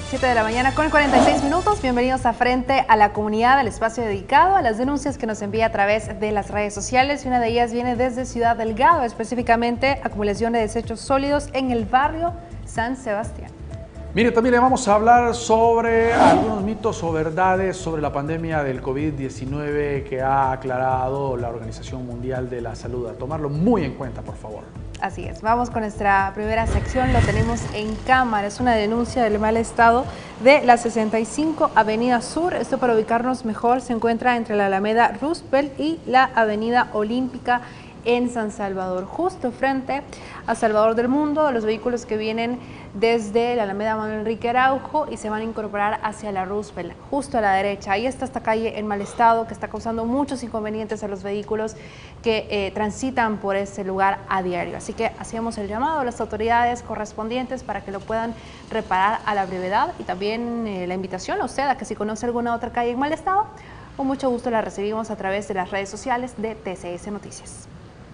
siete de la mañana con cuarenta y seis minutos. Bienvenidos a Frente a la Comunidad, el espacio dedicado a las denuncias que nos envía a través de las redes sociales. Y una de ellas viene desde Ciudad Delgado, específicamente acumulación de desechos sólidos en el barrio San Sebastián. Mire, también le vamos a hablar sobre algunos mitos o verdades sobre la pandemia del COVID diecinueve que ha aclarado la Organización Mundial de la Salud. A tomarlo muy en cuenta, por favor. Así es, vamos con nuestra primera sección, lo tenemos en cámara, es una denuncia del mal estado de la sesenta y cinco Avenida Sur. Esto, para ubicarnos mejor, se encuentra entre la Alameda Roosevelt y la Avenida Olímpica en San Salvador, justo frente a Salvador del Mundo. Los vehículos que vienen desde la Alameda Manuel Enrique Araujo y se van a incorporar hacia la Roosevelt, justo a la derecha. Ahí está esta calle en mal estado que está causando muchos inconvenientes a los vehículos que eh, transitan por ese lugar a diario. Así que hacíamos el llamado a las autoridades correspondientes para que lo puedan reparar a la brevedad, y también eh, la invitación a usted a que si conoce alguna otra calle en mal estado, con mucho gusto la recibimos a través de las redes sociales de T C S Noticias.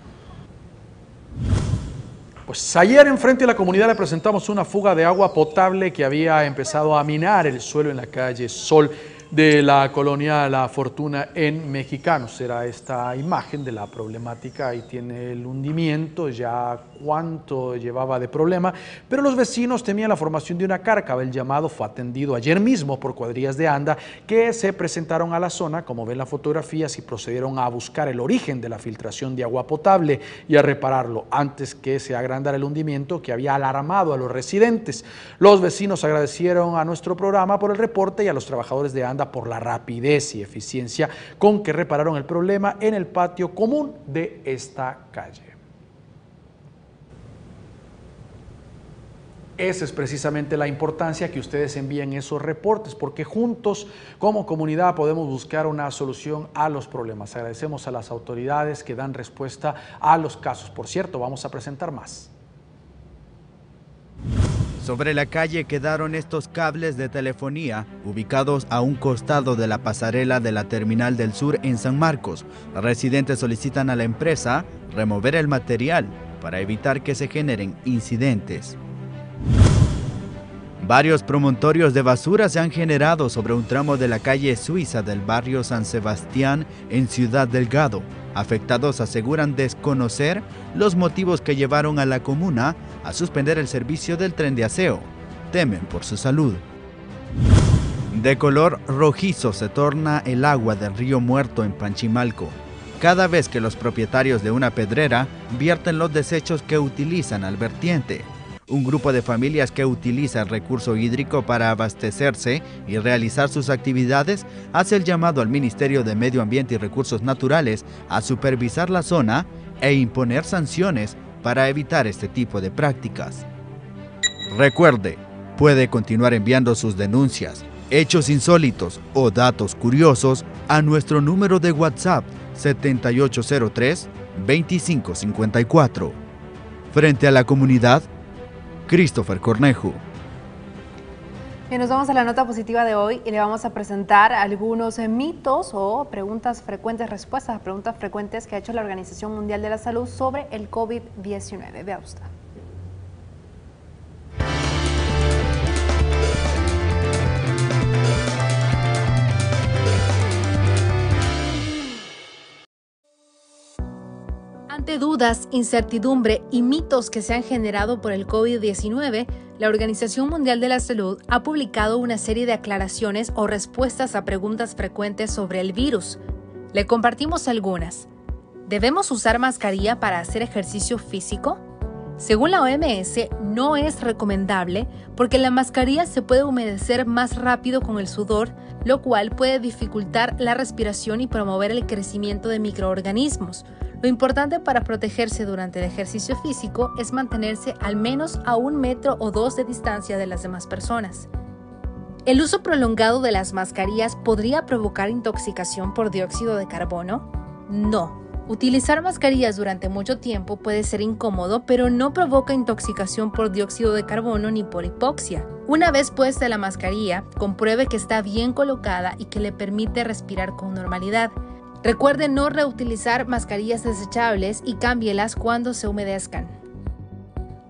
Pues ayer en Frente a la Comunidad le presentamos una fuga de agua potable que había empezado a minar el suelo en la calle Sol de la colonia La Fortuna en Mexicanos. Era esta imagen de la problemática. Ahí tiene el hundimiento, ya cuánto llevaba de problema, pero los vecinos temían la formación de una cárcava. El llamado fue atendido ayer mismo por cuadrillas de ANDA que se presentaron a la zona, como ven las fotografías, y procedieron a buscar el origen de la filtración de agua potable y a repararlo antes que se agrandara el hundimiento que había alarmado a los residentes. Los vecinos agradecieron a nuestro programa por el reporte y a los trabajadores de ANDA por la rapidez y eficiencia con que repararon el problema en el patio común de esta calle. Esa es precisamente la importancia que ustedes envíen esos reportes, porque juntos como comunidad podemos buscar una solución a los problemas. Agradecemos a las autoridades que dan respuesta a los casos. Por cierto, vamos a presentar más. Sobre la calle quedaron estos cables de telefonía ubicados a un costado de la pasarela de la Terminal del Sur en San Marcos. Los residentes solicitan a la empresa remover el material para evitar que se generen incidentes. Varios promontorios de basura se han generado sobre un tramo de la calle Suiza del barrio San Sebastián en Ciudad Delgado. Afectados aseguran desconocer los motivos que llevaron a la comuna a suspender el servicio del tren de aseo. Temen por su salud. De color rojizo se torna el agua del río Muerto en Panchimalco cada vez que los propietarios de una pedrera vierten los desechos que utilizan al vertiente. Un grupo de familias que utiliza el recurso hídrico para abastecerse y realizar sus actividades hace el llamado al Ministerio de Medio Ambiente y Recursos Naturales a supervisar la zona e imponer sanciones para evitar este tipo de prácticas. Recuerde, puede continuar enviando sus denuncias, hechos insólitos o datos curiosos a nuestro número de WhatsApp setenta y ocho cero tres, veinticinco cincuenta y cuatro. Frente a la comunidad, Christopher Cornejo. Bien, nos vamos a la nota positiva de hoy y le vamos a presentar algunos mitos o preguntas frecuentes, respuestas a preguntas frecuentes que ha hecho la Organización Mundial de la Salud sobre el COVID diecinueve. Vea usted. Ante dudas, incertidumbre y mitos que se han generado por el COVID diecinueve, la Organización Mundial de la Salud ha publicado una serie de aclaraciones o respuestas a preguntas frecuentes sobre el virus. Le compartimos algunas. ¿Debemos usar mascarilla para hacer ejercicio físico? Según la O M S, no es recomendable porque la mascarilla se puede humedecer más rápido con el sudor, lo cual puede dificultar la respiración y promover el crecimiento de microorganismos. Lo importante para protegerse durante el ejercicio físico es mantenerse al menos a un metro o dos de distancia de las demás personas. ¿El uso prolongado de las mascarillas podría provocar intoxicación por dióxido de carbono? No. Utilizar mascarillas durante mucho tiempo puede ser incómodo, pero no provoca intoxicación por dióxido de carbono ni por hipoxia. Una vez puesta la mascarilla, compruebe que está bien colocada y que le permite respirar con normalidad. Recuerde no reutilizar mascarillas desechables y cámbielas cuando se humedezcan.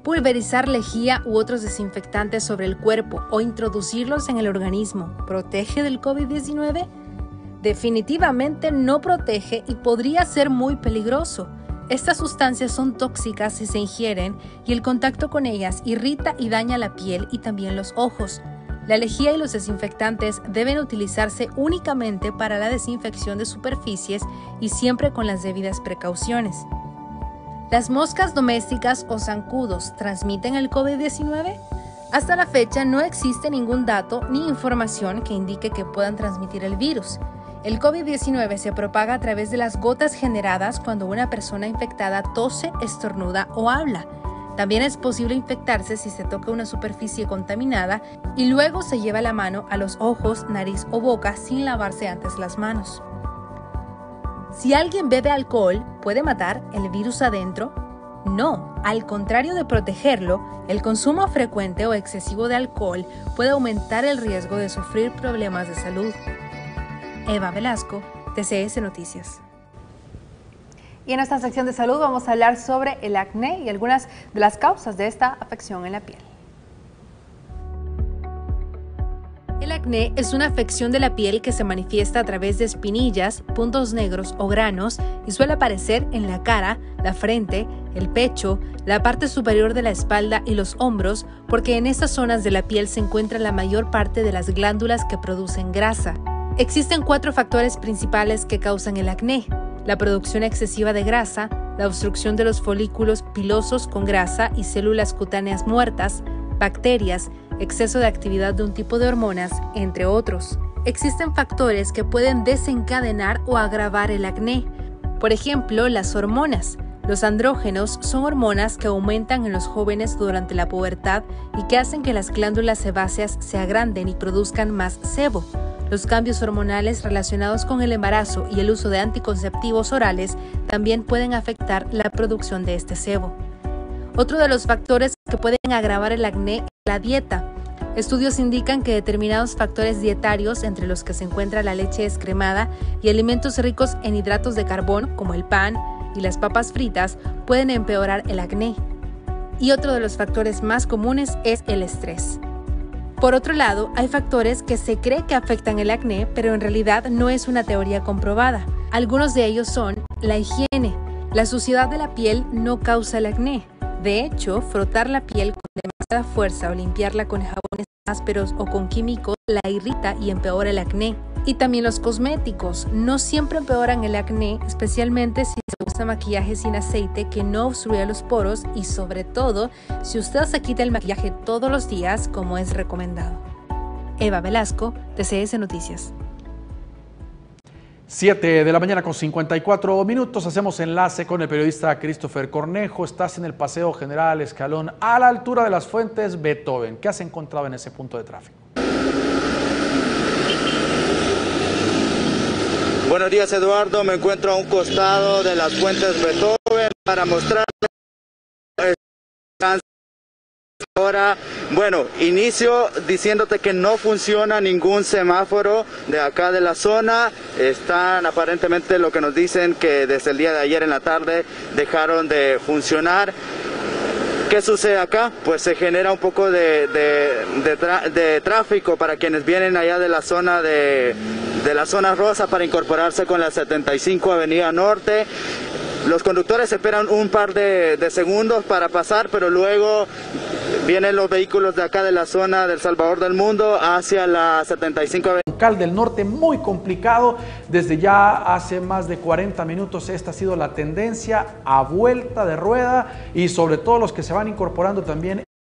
Pulverizar lejía u otros desinfectantes sobre el cuerpo o introducirlos en el organismo, ¿protege del COVID diecinueve? Definitivamente no protege y podría ser muy peligroso. Estas sustancias son tóxicas si se ingieren y el contacto con ellas irrita y daña la piel y también los ojos. La lejía y los desinfectantes deben utilizarse únicamente para la desinfección de superficies y siempre con las debidas precauciones. ¿Las moscas domésticas o zancudos transmiten el COVID diecinueve? Hasta la fecha no existe ningún dato ni información que indique que puedan transmitir el virus. El COVID diecinueve se propaga a través de las gotas generadas cuando una persona infectada tose, estornuda o habla. También es posible infectarse si se toca una superficie contaminada y luego se lleva la mano a los ojos, nariz o boca sin lavarse antes las manos. Si alguien bebe alcohol, ¿puede matar el virus adentro? No, al contrario de protegerlo, el consumo frecuente o excesivo de alcohol puede aumentar el riesgo de sufrir problemas de salud. Eva Velasco, T C S Noticias. Y en esta sección de salud vamos a hablar sobre el acné y algunas de las causas de esta afección en la piel. El acné es una afección de la piel que se manifiesta a través de espinillas, puntos negros o granos y suele aparecer en la cara, la frente, el pecho, la parte superior de la espalda y los hombros, porque en estas zonas de la piel se encuentra la mayor parte de las glándulas que producen grasa. Existen cuatro factores principales que causan el acné: la producción excesiva de grasa, la obstrucción de los folículos pilosos con grasa y células cutáneas muertas, bacterias, exceso de actividad de un tipo de hormonas, entre otros. Existen factores que pueden desencadenar o agravar el acné. Por ejemplo, las hormonas. Los andrógenos son hormonas que aumentan en los jóvenes durante la pubertad y que hacen que las glándulas sebáceas se agranden y produzcan más sebo. Los cambios hormonales relacionados con el embarazo y el uso de anticonceptivos orales también pueden afectar la producción de este sebo. Otro de los factores que pueden agravar el acné es la dieta. Estudios indican que determinados factores dietarios, entre los que se encuentra la leche descremada y alimentos ricos en hidratos de carbono, como el pan y las papas fritas, pueden empeorar el acné. Y otro de los factores más comunes es el estrés. Por otro lado, hay factores que se cree que afectan el acné, pero en realidad no es una teoría comprobada. Algunos de ellos son la higiene. La suciedad de la piel no causa el acné. De hecho, frotar la piel con demasiada fuerza o limpiarla con jabones ásperos o con químicos la irrita y empeora el acné. Y también los cosméticos no siempre empeoran el acné, especialmente si se usa maquillaje sin aceite que no obstruya los poros y sobre todo si usted se quita el maquillaje todos los días como es recomendado. Eva Velasco, T C S Noticias. siete de la mañana con cincuenta y cuatro minutos, hacemos enlace con el periodista Christopher Cornejo. Estás en el Paseo General Escalón, a la altura de las Fuentes Beethoven. ¿Qué has encontrado en ese punto de tráfico? Buenos días, Eduardo. Me encuentro a un costado de las Fuentes Beethoven para mostrarles ahora. Bueno, inicio diciéndote que no funciona ningún semáforo de acá de la zona. Están aparentemente, lo que nos dicen, que desde el día de ayer en la tarde dejaron de funcionar. ¿Qué sucede acá? Pues se genera un poco de, de, de, de tráfico para quienes vienen allá de la zona de, de la zona rosa para incorporarse con la setenta y cinco Avenida Norte. Los conductores esperan un par de, de segundos para pasar, pero luego vienen los vehículos de acá de la zona del Salvador del Mundo hacia la setenta y cinco Avenida del Norte. Muy complicado desde ya hace más de cuarenta minutos. Esta ha sido la tendencia a vuelta de rueda y sobre todo los que se van incorporando también